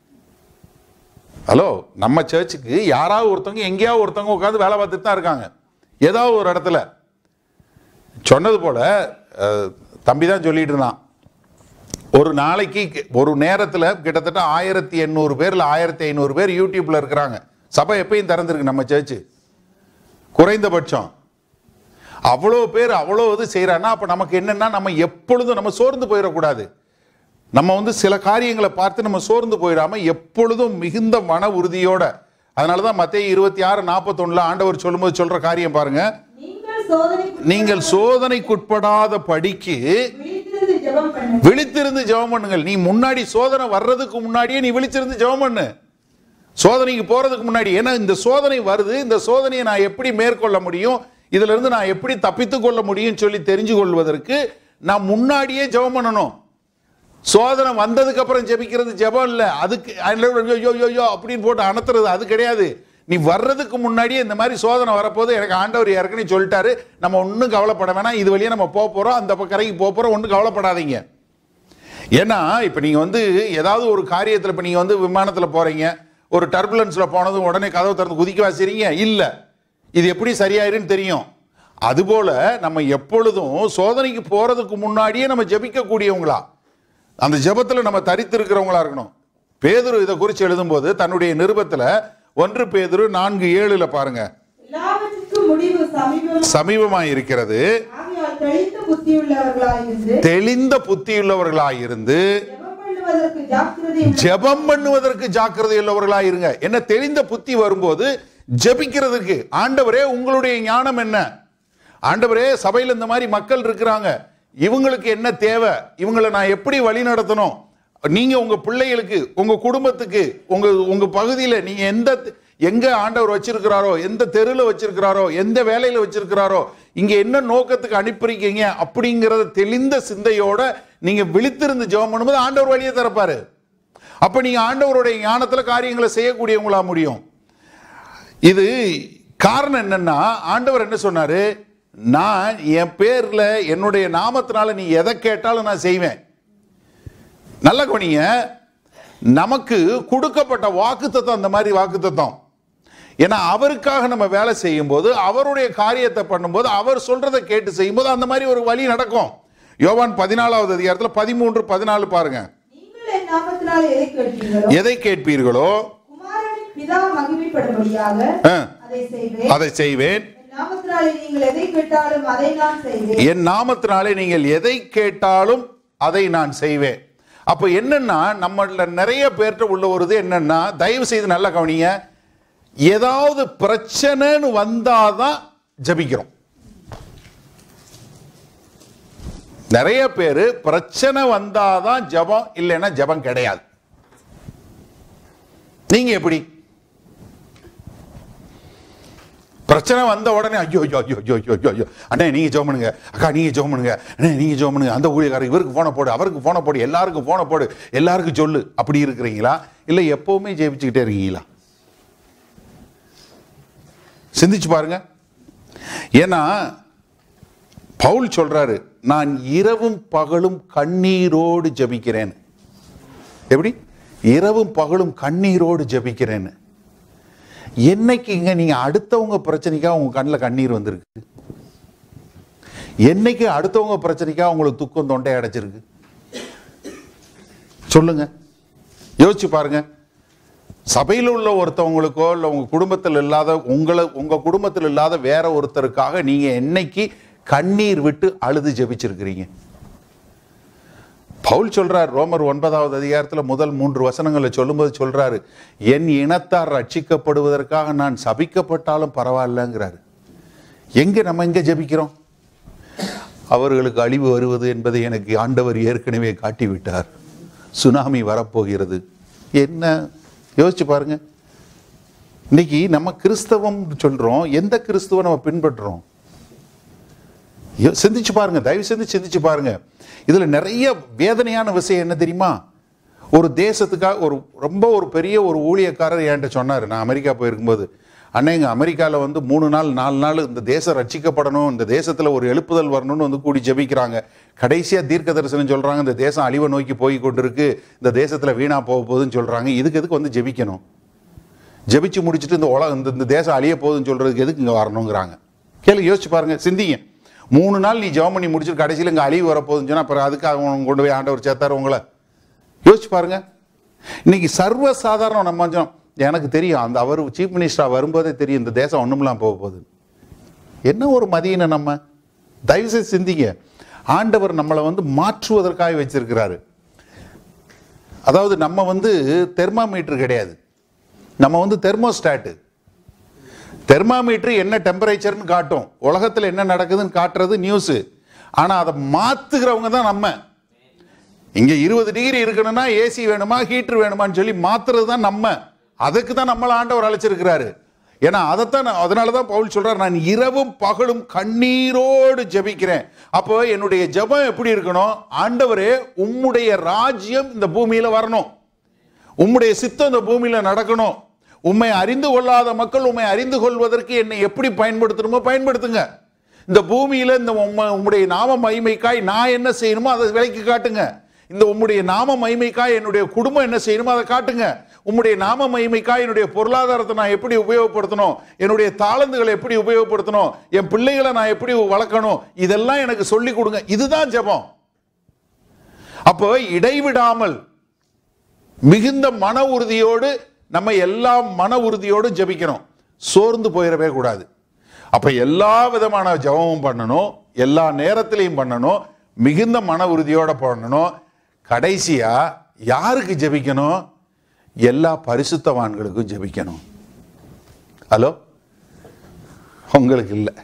ஹலோ, நம்ம சர்ச்சுக்கு யாராவது ஒருத்தவங்க எங்கேயாவது ஒருத்தவங்க உட்காந்து வேலை பார்த்துட்டு தான் இருக்காங்க, ஏதாவது ஒரு இடத்துல. சொன்னது போல தம்பி தான் சொல்லிட்டு இருந்தான், ஒரு நாளைக்கு ஒரு நேரத்தில் கிட்டத்தட்ட 1800 பேர் இல்லை 1500 பேர் யூடியூப்ல இருக்கிறாங்க. சபை எப்பயும் திறந்திருக்கு நம்ம சர்ச்சு, குறைந்தபட்சம் அவ்வளோ பேர் அவ்வளோ இது செய்கிறான்னா அப்போ நமக்கு என்னன்னா, நம்ம எப்பொழுதும் நம்ம சோர்ந்து போயிடக்கூடாது. நம்ம சில காரியங்களை பார்த்து நம்ம சோர்ந்து போயிடாம எப்பொழுதும் மிகுந்த மன உறுதியோட, அதனால தான் மத்தேயு 26:41 ஆண்டவர் சொல்லும்போது சொல்ற காரியம் பாருங்க, நீங்கள் சோதனைக்குட்படாத படிக்கு விழித்திருந்து ஜெபம் பண்ணுங்கள். நீ முன்னாடி சோதனை வர்றதுக்கு முன்னாடியே நீ விழித்திருந்து ஜெபம் பண்ணு, சோதனைக்கு போறதுக்கு முன்னாடி. ஏன்னா இந்த சோதனை வருது, இந்த சோதனையை நான் எப்படி மேற்கொள்ள முடியும், இதுல இருந்து நான் எப்படி தப்பித்துக் கொள்ள முடியும் சொல்லி தெரிஞ்சு கொள்வதற்கு நான் முன்னாடியே ஜெபம் பண்ணணும். சோதனை வந்ததுக்கு அப்புறம் ஜெபிக்கிறது ஜெபம் இல்ல, அதுக்கு அப்படின்னு போட்டு அனத்துறது அது கிடையாது. நீ வர்றதுக்கு முன்னாடியே இந்த மாதிரி சோதனை வரப்போது எனக்கு ஆண்டவர் ஏற்கனவே சொல்லிட்டாரு, நம்ம ஒன்றும் கவலைப்பட வேணாம், இது வழியா நம்ம போறோம், அந்த கரைக்கு போறோம், ஒன்றும் கவலைப்படாதீங்க. ஏன்னா இப்ப நீங்க ஏதாவது ஒரு காரியத்தில் இப்ப நீங்க விமானத்துல போறீங்க, ஒரு டர்புலன்ஸ்ல போனதும் உடனே கதவை திறந்து குதிக்க வாசிறீங்க இல்ல, இது எப்படி சரியாயிருன்னு தெரியும். அதுபோல நம்ம எப்பொழுதும் சோதனைக்கு போறதுக்கு முன்னாடியே நம்ம ஜெபிக்க கூடியவங்களா, அந்த ஜெபத்துல நம்ம தரித்திருக்கிறவங்களா இருக்கணும். பேதுரு இதை குறித்து எழுதும்போது தன்னுடைய நிருபத்துல 1 பேதுரு 4:7 பாருங்க, சமீபமாய் இருக்கிறது, தெளிந்த புத்தியுள்ளவர்களாயிருந்து ஜெபம் பண்ணுவதற்கு ஜாக்கிரதை உள்ளவர்களாக இருங்க. என்ன தெளிந்த புத்தி வரும்போது ஜெபிக்கிறதுக்கு, ஆண்டவரே உங்களுடைய ஞானம் என்ன, ஆண்டவரே சபையில் இந்த மாதிரி மக்கள் இருக்கிறாங்க, இவங்களுக்கு என்ன தேவை, இவங்களை நான் எப்படி வழி நடத்தணும், நீங்க உங்க பிள்ளைகளுக்கு உங்க குடும்பத்துக்கு உங்க பகுதியில் நீங்க எங்க ஆண்டவர் வச்சிருக்கிறாரோ, எந்த தெருவில் வச்சிருக்கிறாரோ, எந்த வேலையில வச்சிருக்கிறாரோ, இங்க என்ன நோக்கத்துக்கு அனுப்பியிருக்கீங்க அப்படிங்கறத தெளிந்த சிந்தையோட நீங்க விழித்திருந்து ஜெபம் பண்ணும்போது ஆண்டவர் வழியை திறப்பாரு. அப்ப நீங்க ஆண்டவருடைய ஞானத்துல காரியங்களை செய்யக்கூடியவங்களா முடியும். இது காரணம் என்னன்னா, ஆண்டவர் என்ன சொன்னாரு, நான் என் பேர்ல என்னுடைய நாமத்தினால நீ எதை கேட்டாலும் நான் செய்வேன். நல்ல கவனிங்க, நமக்கு கொடுக்கப்பட்ட வாக்குத்தத்தம் அந்த மாதிரி வாக்குத்தத்தம். ஏன்னா அவருக்காக நம்ம வேலை செய்யும் போது, அவருடைய காரியத்தை பண்ணும்போது, அவர் சொல்றதை கேட்டு செய்யும் போது அந்த மாதிரி ஒரு வழி நடக்கும். யோவான் 14வது அதிகாரத்தில் 13-14 பாருங்க, எதை கேட்பீர்களோ அதை செய்வேன், என் நாமத்தினாலே நீங்கள் எதை கேட்டாலும் அதை நான் செய்வேன். அப்ப என்னன்னா, நம்மள நிறைய பேர்ட்ட உள்ள ஒரு இது என்னன்னா, தயவு செய்து நல்லா கவனிங்க, ஏதாவது பிரச்சனைன்னு வந்தாதான் ஜபிக்கிறோம். நிறைய பேரு பிரச்சனை வந்தாதான் ஜபம், இல்லைன்னா ஜபம் கிடையாது. நீங்க எப்படி? பிரச்சனை வந்த உடனே ஐயோ ஐயோ ஐயோ ஐயோ ஐயோ ஐயோ அண்ணே நீங்க ஜெபம் பண்ணுங்க, அக்கா நீங்க ஜெபம் பண்ணுங்க, அண்ணே நீங்க ஜெபம் பண்ணுங்க, அந்த ஊழியக்காரர் இவருக்கு போன போடு, அவருக்கு போன போடு, எல்லாருக்கும் போன போடு, எல்லாருக்கும் சொல்லு, அப்படி இருக்கிறீங்களா? இல்லை எப்பவுமே ஜெபிச்சுக்கிட்டே இருக்கீங்களா? சிந்திச்சு பாருங்க. ஏன்னா பவுல் சொல்றாரு, நான் இரவும் பகலும் கண்ணீரோடு ஜெபிக்கிறேன். எப்படி? இரவும் பகலும் கண்ணீரோடு ஜெபிக்கிறேன்னு. என்னைக்குங்க நீங்க அடுத்தவங்க பிரச்சனைக்காக உங்க கண்ணில் கண்ணீர் வந்திருக்கு? என்னைக்கு அடுத்தவங்க பிரச்சனைக்காக உங்களுக்கு துக்கம் தொண்டை அடைச்சிருக்கு? சொல்லுங்க, யோசிச்சு பாருங்க. சபையில் உள்ள ஒருத்தவங்களுக்கோ இல்லை உங்க குடும்பத்தில் இல்லாத உங்க குடும்பத்தில் இல்லாத வேற ஒருத்தருக்காக நீங்க என்னைக்கு கண்ணீர் விட்டு அழுது ஜெபிச்சிருக்கிறீங்க? பவுல் சொல்றார், ரோமர் 9வது அதிகாரத்தில் முதல் 3 வசனங்களை சொல்லும்போது சொல்றாரு, என் இனத்தார் ரட்சிக்கப்படுவதற்காக நான் சபிக்கப்பட்டாலும் பரவாயில்லங்கிறாரு. நம்ம எங்க ஜெபிக்கிறோம்? அவர்களுக்கு அழிவு வருவது என்பதை எனக்கு ஆண்டவர் ஏற்கனவே காட்டிவிட்டார், சுனாமி வரப்போகிறது. என்ன யோசிச்சு பாருங்க. இன்னைக்கு நம்ம கிறிஸ்தவம் சொல்றோம், எந்த கிறிஸ்துவ நம்ம பின்பற்றுறோம்? சிந்திச்சு பாருங்க, தயவு செஞ்சு சிந்திச்சு பாருங்க. இதுல நிறைய வேதனையான விஷயம் என்ன தெரியுமா? ஒரு தேசத்துக்காக ஒரு பெரிய ஒரு ஊழியக்காரர் என்கிட்ட சொன்னார், நான் அமெரிக்கா போயிருக்கும்போது, அண்ணா எங்க அமெரிக்காவில் 3 நாள் 4 நாள் இந்த தேசம் ரட்சிக்கப்படணும், இந்த தேசத்துல ஒரு எழுப்புதல் வரணும்னு கூடி ஜெபிக்கிறாங்க. கடைசியா தீர்க்க தரிசனம் சொல்றாங்க, இந்த தேசம் அழிவை நோக்கி போய் கொண்டிருக்கு, இந்த தேசத்துல வீணா போக போகுதுன்னு சொல்றாங்க. எதுக்கு ஜெபிக்கணும்? ஜெபிச்சு முடிச்சுட்டு இந்த தேசம் அழிய போகுதுன்னு சொல்றதுக்கு எதுக்கு இங்க வரணுங்கிறாங்க? கேள்வி யோசிச்சு பாருங்க, சிந்திங்க. 3 நாள் நீ ஜெபம் பண்ணி முடிச்சு கடைசியில் இங்கே அழிவு வரப்போகுதுன்னு சொன்னா அப்புறம் அதுக்கு அவங்க கொண்டு போய் ஆண்டவர் சேர்த்தாரு உங்களை? யோசிச்சு பாருங்க. இன்னைக்கு சர்வ சாதாரணம். நம்ம எனக்கு தெரியும், அந்த அவர் சீஃப் மினிஸ்டரா வரும்போதே தெரியும் இந்த தேசம் ஒண்ணுமெல்லாம் போக போகுது. என்ன ஒரு மதியின நம்ம தயவுசெய்து சிந்திங்க. ஆண்டவர் நம்மளை மாற்றுவதற்காக வச்சிருக்கிறாரு. அதாவது நம்ம தெர்மாமீட்டர் கிடையாது, நம்ம தெர்மோஸ்டாட்டு. தெர்மாமீட்டர் என்ன டெம்பரேச்சர்னு காட்டும், உலகத்தில் என்ன நடக்குதுன்னு காட்டுறது நியூஸ். ஆனா அதை மாத்துகிறவங்க தான் நம்ம. இங்க 20 டிகிரி இருக்கணும்னா ஏசி வேணுமா ஹீட்டர் வேணுமான்னு சொல்லி மாத்துறது தான் நம்ம. அதுக்கு தான் நம்மள ஆண்டவர் அழைச்சிருக்கிறாரு. ஏன்னா அதனாலதான் பவுல் சொல்றாரு, நான் இரவும் பகலும் கண்ணீரோடு ஜெபிக்கிறேன். அப்போ என்னுடைய ஜெபம் எப்படி இருக்கணும்? ஆண்டவரே, உம்முடைய ராஜ்யம் இந்த பூமியில வரணும், உம்முடைய சித்தம் இந்த பூமியில நடக்கணும். உம்மை அறிந்து கொள்ளாத மக்கள் உம்மை அறிந்து கொள்வதற்கு என்னை எப்படி பயன்படுத்தணுமோ பயன்படுத்துங்க. இந்த பூமியில இந்த உம்முடைய நாம மகிமைக்காய் நான் என்ன செய்யணுமோ அதை விலைக்கு காட்டுங்க. இந்த உம்முடைய நாம மகிமைக்காய் என்னுடைய குடும்பம் என்ன செய்யணுமோ அதை காட்டுங்க. உம்முடைய நாம மகிமைக்காய் என்னுடைய பொருளாதாரத்தை நான் எப்படி உபயோகப்படுத்தணும், என்னுடைய தாளந்துகளை எப்படி உபயோகப்படுத்தணும், என் பிள்ளைகளை நான் எப்படி வளர்க்கணும், இதெல்லாம் எனக்கு சொல்லி கொடுங்க. இதுதான் ஜெபம். அப்போ இடைவிடாமல் மிகுந்த மன உறுதியோடு நம்ம எல்லா மன உறுதியோடு ஜெபிக்கணும். சோர்ந்து போயிடவே கூடாது. அப்ப எல்லா விதமான ஜெபமும் பண்ணணும், எல்லா நேரத்திலையும் பண்ணணும், மிகுந்த மன உறுதியோட பண்ணணும். கடைசியா யாருக்கு ஜெபிக்கணும்? எல்லா பரிசுத்தவான்களுக்கும் ஜெபிக்கணும். ஹலோ, உங்களுக்கு இல்லை.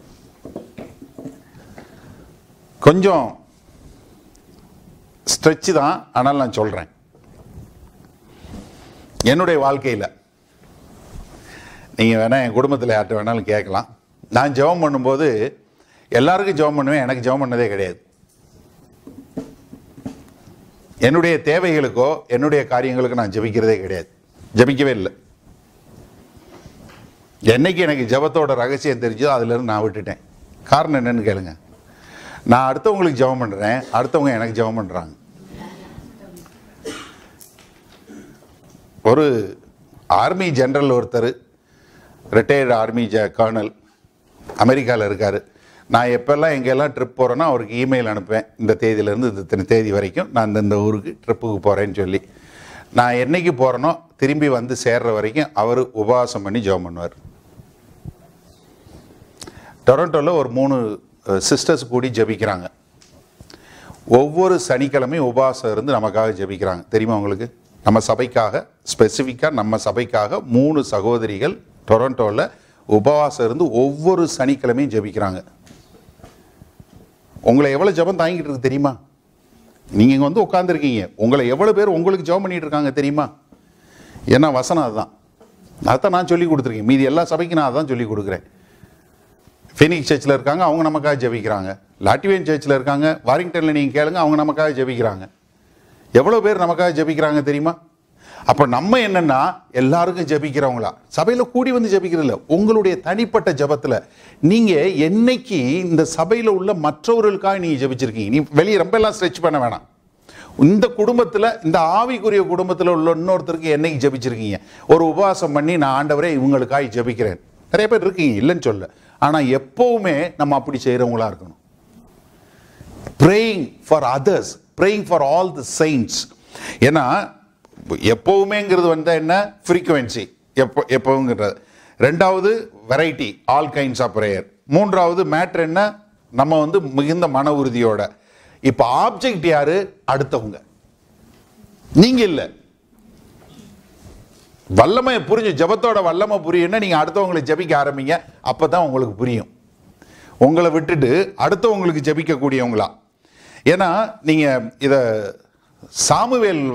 கொஞ்சம் ஸ்ட்ரெச் தான், ஆனால் நான் சொல்றேன். என்னுடைய வாழ்க்கையில் நீங்கள் வேணா என் குடும்பத்தில் யார்கிட்ட வேணாலும் கேட்கலாம். நான் ஜெபம் பண்ணும்போது எல்லாருக்கும் ஜெபம் பண்ணுவேன், எனக்கு ஜெபம் பண்ணதே கிடையாது. என்னுடைய தேவைகளுக்கோ என்னுடைய காரியங்களுக்கோ நான் ஜெபிக்கிறதே கிடையாது, ஜெபிக்கவே இல்லை. என்னைக்கு எனக்கு ஜெபத்தோட ரகசியம் தெரிஞ்சதோ அதுலேருந்து நான் விட்டுட்டேன். காரணம் என்னன்னு கேளுங்க. நான் அடுத்தவங்களுக்கு ஜெபம் பண்ணுறேன், அடுத்தவங்க எனக்கு ஜெபம் பண்ணுறாங்க. ஒரு ஆர்மி ஜெனரல் ஒருத்தர், ரிட்டையர்டு ஆர்மி கர்னல், அமெரிக்காவில் இருக்கார். நான் எப்பெல்லாம் எங்கெல்லாம் ட்ரிப் போகிறேன்னா அவருக்கு இமெயில் அனுப்புவேன், இந்த தேதியிலேருந்து இத்தனை தேதி வரைக்கும் நான் இந்த ஊருக்கு ட்ரிப்புக்கு போகிறேன்னு சொல்லி. நான் என்னைக்கு போகிறேனோ திரும்பி வந்து சேர்ற வரைக்கும் அவர் உபவாசம் பண்ணி ஜெபம் பண்ணுவார். டொரண்டோவில் ஒரு 3 சிஸ்டர்ஸ் கூடி ஜெபிக்கிறாங்க. ஒவ்வொரு சனிக்கிழமையும் உபவாசம் இருந்து நமக்காக ஜெபிக்கிறாங்க. தெரியுமா உங்களுக்கு? நம்ம சபைக்காக, ஸ்பெசிஃபிக்காக நம்ம சபைக்காக 3 சகோதரிகள் டொரண்டோவில் உபவாசம் இருந்து ஒவ்வொரு சனிக்கிழமையும் ஜெபிக்கிறாங்க. உங்களை எவ்வளோ ஜெபம் தாங்கிட்டு இருக்கு தெரியுமா? நீங்கள் இங்கே வந்து உட்காந்துருக்கீங்க, உங்களை எவ்வளோ பேர் உங்களுக்கு ஜெபம் பண்ணிட்டு இருக்காங்க தெரியுமா? ஏன்னா வசனம் அதுதான், அதான் நான் சொல்லி கொடுத்துருக்கேன். மீதி எல்லா சபைக்கும் நான் அதான் சொல்லி கொடுக்குறேன். ஃபீனிக்ஸ் சர்ச்சில் இருக்காங்க, அவங்க நமக்காக ஜெபிக்கிறாங்க. லாட்வியன் சர்ச்சில் இருக்காங்க, வாரிங்டனில் நீங்கள் கேளுங்க, அவங்க நமக்காக ஜெபிக்கிறாங்க. எவ்வளோ பேர் நமக்காக ஜெபிக்கிறாங்க தெரியுமா? அப்போ நம்ம என்னன்னா எல்லாருக்கும் ஜெபிக்கிறவங்களா? சபையில் கூடி வந்து ஜெபிக்கிறதில்ல, உங்களுடைய தனிப்பட்ட ஜெபத்தில் நீங்கள் என்னைக்கு இந்த சபையில் உள்ள மற்றவர்களுக்காக நீங்கள் ஜெபிச்சிருக்கீங்க? நீ வெளியே ரொம்ப எல்லாம் ஸ்ட்ரெச் பண்ண வேணாம். இந்த குடும்பத்தில், இந்த ஆவிக்குரிய குடும்பத்தில் உள்ள இன்னொருத்தருக்கு என்னைக்கு ஜெபிச்சிருக்கீங்க? ஒரு உபவாசம் பண்ணி நான் ஆண்டவரே இவங்களுக்காக ஜெபிக்கிறேன். நிறைய பேர் இருக்கீங்க, இல்லைன்னு சொல்ல. ஆனால் எப்பவுமே நம்ம அப்படி செய்கிறவங்களா இருக்கணும். praying for others, praying for all the saints. ஏன்னா எப்பவுமேங்கிறது என்ன? ஃப்ரீக்வன்சி, எப்பவுங்கிறது. ரெண்டாவது variety, all kinds of prayer. மூன்றாவது மேட்ரு என்ன? நம்ம மிகுந்த மன உறுதியோட. இப்போ ஆப்ஜெக்ட் யாரு? அடுத்தவங்க, நீங்க இல்லை. வல்லமை புரிஞ்சு, ஜபத்தோட வல்லமை புரியுன்னா நீங்க அடுத்தவங்களை ஜபிக்க ஆரம்பிங்க. அப்பதான் உங்களுக்கு புரியும். உங்களை விட்டுட்டு அடுத்தவங்களுக்கு ஜபிக்க கூடியவங்களா. ஏன்னா நீங்க இத சாமுவேல்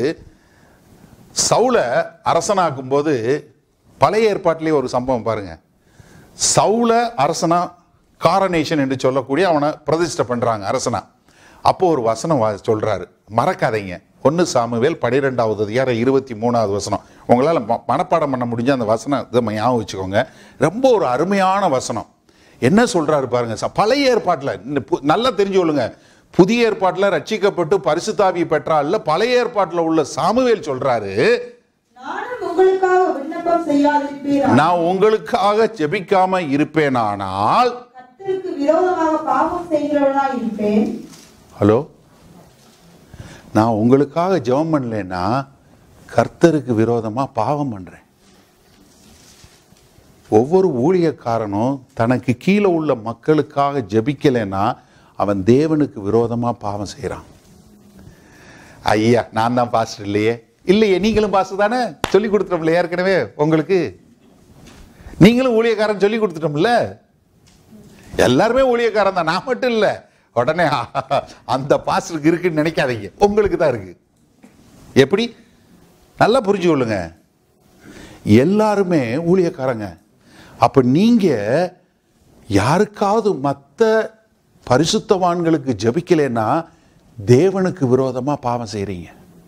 சவுல அரசனாக்கும் போது பழைய ஏற்பாட்டிலே ஒரு சம்பவம் பாருங்க. சவுல அரசனா, காரனேஷன் என்று சொல்லக்கூடிய அவனை பிரதிஷ்டை பண்றாங்க அரசனா. அப்போ ஒரு வசனம் சொல்றாரு, மறக்காதீங்க. 1 சாமுவேல் 12வது அதிகாரம் 23வது வசனம். உங்களால் மனப்பாடம் பண்ண முடிஞ்ச அந்த வசனம் இதை ஞாபகம் வச்சுக்கோங்க. ரொம்ப ஒரு அருமையான வசனம். என்ன சொல்றாரு பாருங்க. பழைய ஏற்பாட்டில் நல்லா தெரிஞ்சு கொள்ளுங்க. புதிய ஏற்பாட்டில் ரட்சிக்கப்பட்டு பரிசுத்தாவி பெற்றால், பழைய ஏற்பாட்டில் உள்ள சாமுவேல் சொல்றாரு, நான் உங்களுக்காக ஜெபிக்காம இருப்பேனானால் விரோதமாக பாவம் செய்கிறவனாய் இருப்பேன். ஹலோ, நான் உங்களுக்காக ஜெபம் பண்ணலன்னா கர்த்தருக்கு விரோதமா பாவம் பண்றேன். ஒவ்வொரு ஊழியக்காரனும் தனக்கு கீழே உள்ள மக்களுக்காக ஜெபிக்கலைன்னா அவன் தேவனுக்கு விரோதமா பாவம் செய்யறான். ஐயா, நான் தான் பாஸ்டர் இல்லையே. இல்லையே, நீங்களும் பாஸ்டர் தானே, சொல்லி கொடுத்துட்டோம்ல ஏற்கனவே. உங்களுக்கு நீங்களும் ஊழியக்காரன் சொல்லி கொடுத்துட்டோம்ல. எல்லாருமே ஊழியக்காரன் தான், நான் மட்டும் இல்லை. உடனே அந்த பாஸ்டருக்கு இருக்குன்னு நினைக்காதீங்க, உங்களுக்கு தான் இருக்கு. எப்படி? நல்லா புரிஞ்சு கொள்ளுங்க, எல்லாருமே ஊழியக்காரங்க. அப்ப நீங்க யாருக்காவது மற்ற பரிசுத்தவான்களுக்கு ஜெபிக்கலைன்னா தேவனுக்கு விரோதமா பாவம் செய்றீங்க.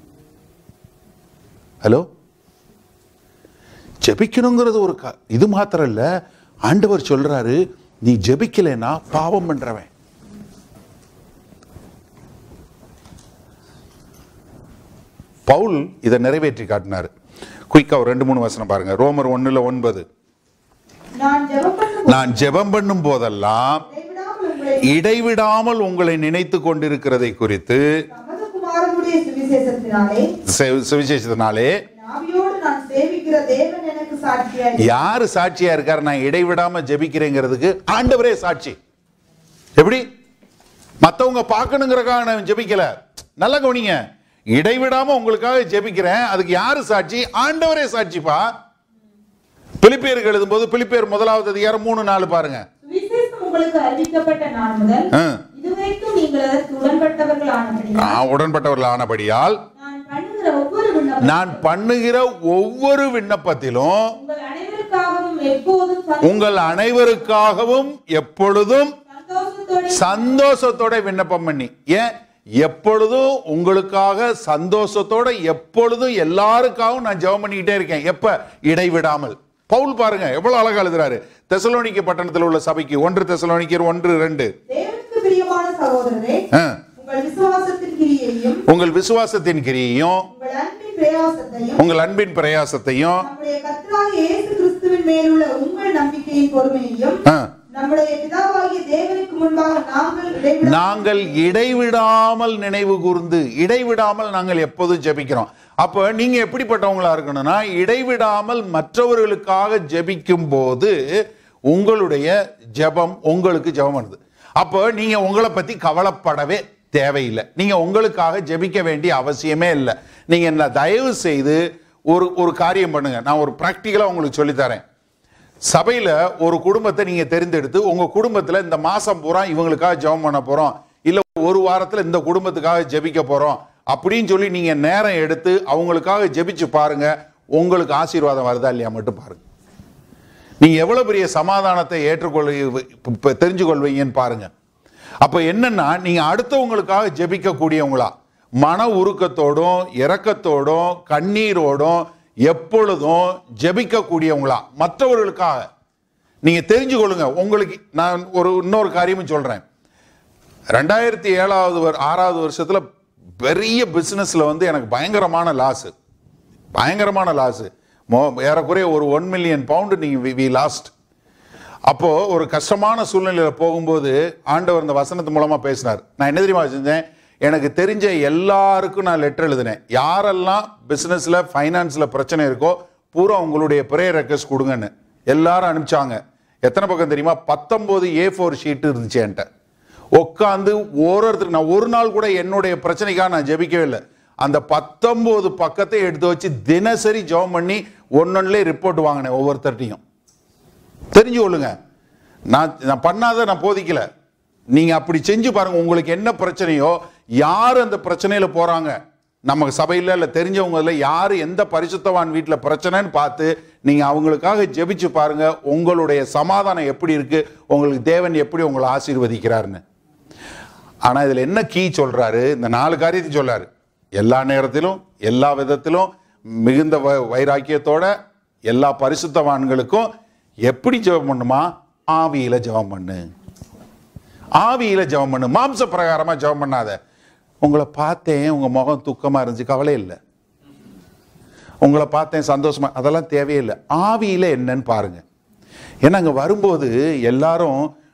ஹலோ, ஜெபிக்கணுங்கிறது ஒரு இது மாத்திரம் இல்ல, ஆண்டவர் சொல்றாரு நீ ஜெபிக்கலைன்னா பாவம் பண்றவன். பவுல் இதை நிறைவேற்றி காட்டினாரு. குயிக்கா ஒரு 2-3 வசனம் பாருங்க. ரோமர் 1:9. நான் ஜெபம் பண்ணும் போதெல்லாம் இடைவிடாமல் உங்களை நினைத்து கொண்டிருக்கிறதை குறித்து சுவிசேஷத்தினாலே யாரு சாட்சியா இருக்காரு? நான் இடைவிடாம ஜெபிக்கிறேங்கிறதுக்கு ஆண்டவரே சாட்சி. எப்படி? மத்தவங்க பார்க்கணுங்கிறக்காக நான் ஜெபிக்கல. நல்லா கவனிங்க, இடைவிடாம உங்களுக்காக ஜெபிக்கிறேன், அதுக்கு யாரு சாட்சி? ஆண்டவரே சாட்சிப்பா. பிலிப்பியருக்கு எழுதும்போது பிலிப்பியர் 1:3-4 பாருங்க. உங்களுக்கு அறிவிக்கப்பட்ட நாள் முதல் இதுவரைக்கும் நீங்கள் அதற்கு உடன்பட்டவர்களானபடியால் நான் பண்ணுகிற ஒவ்வொரு விண்ணப்பத்திலும் உங்கள் அனைவருக்காகவும் எப்பொழுதும் சந்தோஷத்தோட விண்ணப்பம் பண்ணி. ஏன்? எப்பொழுதும் உங்களுக்காக சந்தோஷத்தோட எப்பொழுதும் எல்லாருக்காகவும் நான் ஜெபம் பண்ணிக்கிட்டே இருக்கேன். எப்ப? இடைவிடாமல். பவுல் பாருங்க எவ்வளவு அழகா எழுதுறாரு. தெசலோனிக்கே பட்டணத்தில் உள்ள சபைக்கு 1 தெசலோனிக்கர் 1:2. உங்கள் விசுவாசத்தின் கிரியையும் உங்கள் அன்பின் பிரயாசத்தையும் நாங்கள் இடைவிடாமல் நினைவு கூர்ந்து, இடைவிடாமல் நாங்கள் எப்போதும் ஜெபிக்கிறோம். அப்ப நீங்க எப்படிப்பட்டவங்களா இருக்கணும்னா, இடைவிடாமல் மற்றவர்களுக்காக ஜெபிக்கும் போது உங்களுடைய ஜெபம் உங்களுக்கு ஜெபம் வருது. அப்போ நீங்க உங்களை பத்தி கவலைப்படவே தேவையில்லை. நீங்க உங்களுக்காக ஜெபிக்க வேண்டிய அவசியமே இல்லை. நீங்க என்ன தயவு செய்து ஒரு காரியம் பண்ணுங்க. நான் ஒரு பிராக்டிக்கலா உங்களுக்கு சொல்லித்தரேன். சபையில ஒரு குடும்பத்தை நீங்க தெரிந்தெடுத்து உங்க குடும்பத்துல இந்த மாசம் பூரா இவங்களுக்காக ஜெபம் பண்ண போறோம், இல்ல ஒரு வாரத்துல இந்த குடும்பத்துக்காக ஜெபிக்க போறோம் அப்படின்னு சொல்லி நீங்க நேரம் எடுத்து அவங்களுக்காக ஜெபிச்சு பாருங்க. உங்களுக்கு ஆசீர்வாதம் வருதா இல்லையா மட்டும் பாருங்க. நீங்க எவ்வளவு பெரிய சமாதானத்தை தெரிஞ்சு கொள்வீங்கன்னு பாருங்க. அப்ப என்னன்னா, நீங்க அடுத்தவங்களுக்காக ஜெபிக்க கூடியவங்களா, மன உருக்கத்தோடும் இரக்கத்தோடும் கண்ணீரோடும் எப்பொழுதும் ஜெபிக்க கூடியவங்களா மற்றவர்களுக்காக நீங்க தெரிஞ்சு கொள்ளுங்க. உங்களுக்கு நான் இன்னொரு காரியமும் சொல்றேன். 2007-6வது வருஷத்துல பெரிய பிசினஸ்ல எனக்கு பயங்கரமான லாஸ். ஏறக்குறைய ஒரு 1 மில்லியன் பவுண்டு வி லாஸ்ட். அப்போ ஒரு கஷ்டமான சூழ்நிலையில போகும்போது ஆண்டவர் இந்த வசனத்து மூலமா பேசினார். நான் என்ன தெரியுமா செஞ்சேன்? எனக்கு தெரிஞ்ச எல்லாருக்கும் நான் லெட்டர் எழுதினேன். யாரெல்லாம் பிசினஸ்ல ஃபைனான்ஸ்ல பிரச்சனை இருக்கோ பூரா உங்களுடைய ப்ரேயர் ரெக்வெஸ்ட் கொடுங்கன்னு எல்லாரும் அனுப்பிச்சாங்க. எத்தனை பக்கம் தெரியுமா? 19 A4 ஷீட் இருந்துச்சு என்கிட்ட. உட்காந்து ஒருத்தருக்கு நான் ஒரு நாள் கூட என்னுடைய பிரச்சனைக்காக நான் ஜெபிக்கவே இல்லை. அந்த 19 பக்கத்தை எடுத்து வச்சு தினசரி ஜெபம் பண்ணி ஒன்னொன்னுலே ரிப்போர்ட் வாங்கினேன் ஒவ்வொருத்தர்ட்டையும். தெரிஞ்சு கொள்ளுங்க, நான் பண்ணாத நான் போதிக்கல. நீங்க அப்படி செஞ்சு பாருங்க. உங்களுக்கு என்ன பிரச்சனையோ, யாரு அந்த பிரச்சனையில போறாங்க, நம்ம சபையில இல்ல தெரிஞ்சவங்க யாரு எந்த பரிசுத்தவான் வீட்டுல பிரச்சனைன்னு பார்த்து நீங்க அவங்களுக்காக ஜெபிச்சு பாருங்க. உங்களுடைய சமாதானம் எப்படி இருக்கு, உங்களுக்கு தேவன் எப்படி உங்களை ஆசீர்வதிக்கிறாருன்னு. ஆனா இதுல என்ன கீ சொல்றாரு? இந்த 4 காரியத்தை சொல்றாரு. எல்லா நேரத்திலும் எல்லா விதத்திலும் மிகுந்த வைராக்கியத்தோட எல்லா பரிசுத்தவான்களுக்கும் எப்படி ஜெபம் பண்ணுமா? ஆவியில ஜெபம் பண்ணு. ஆவியில ஜெபம் பண்ணு, மாம்ச பிரகாரமா ஜெபம் பண்ணாத. உங்களை பார்த்தேன் உங்க முகம் துக்கமா இருந்துச்சு, கவலை இல்லை. உங்களை பார்த்தேன் சந்தோஷமா, அதெல்லாம் தேவையில்லை. ஆவியில என்னன்னு பாருங்க. ஏன்னா அங்க வரும்போது எல்லாரும்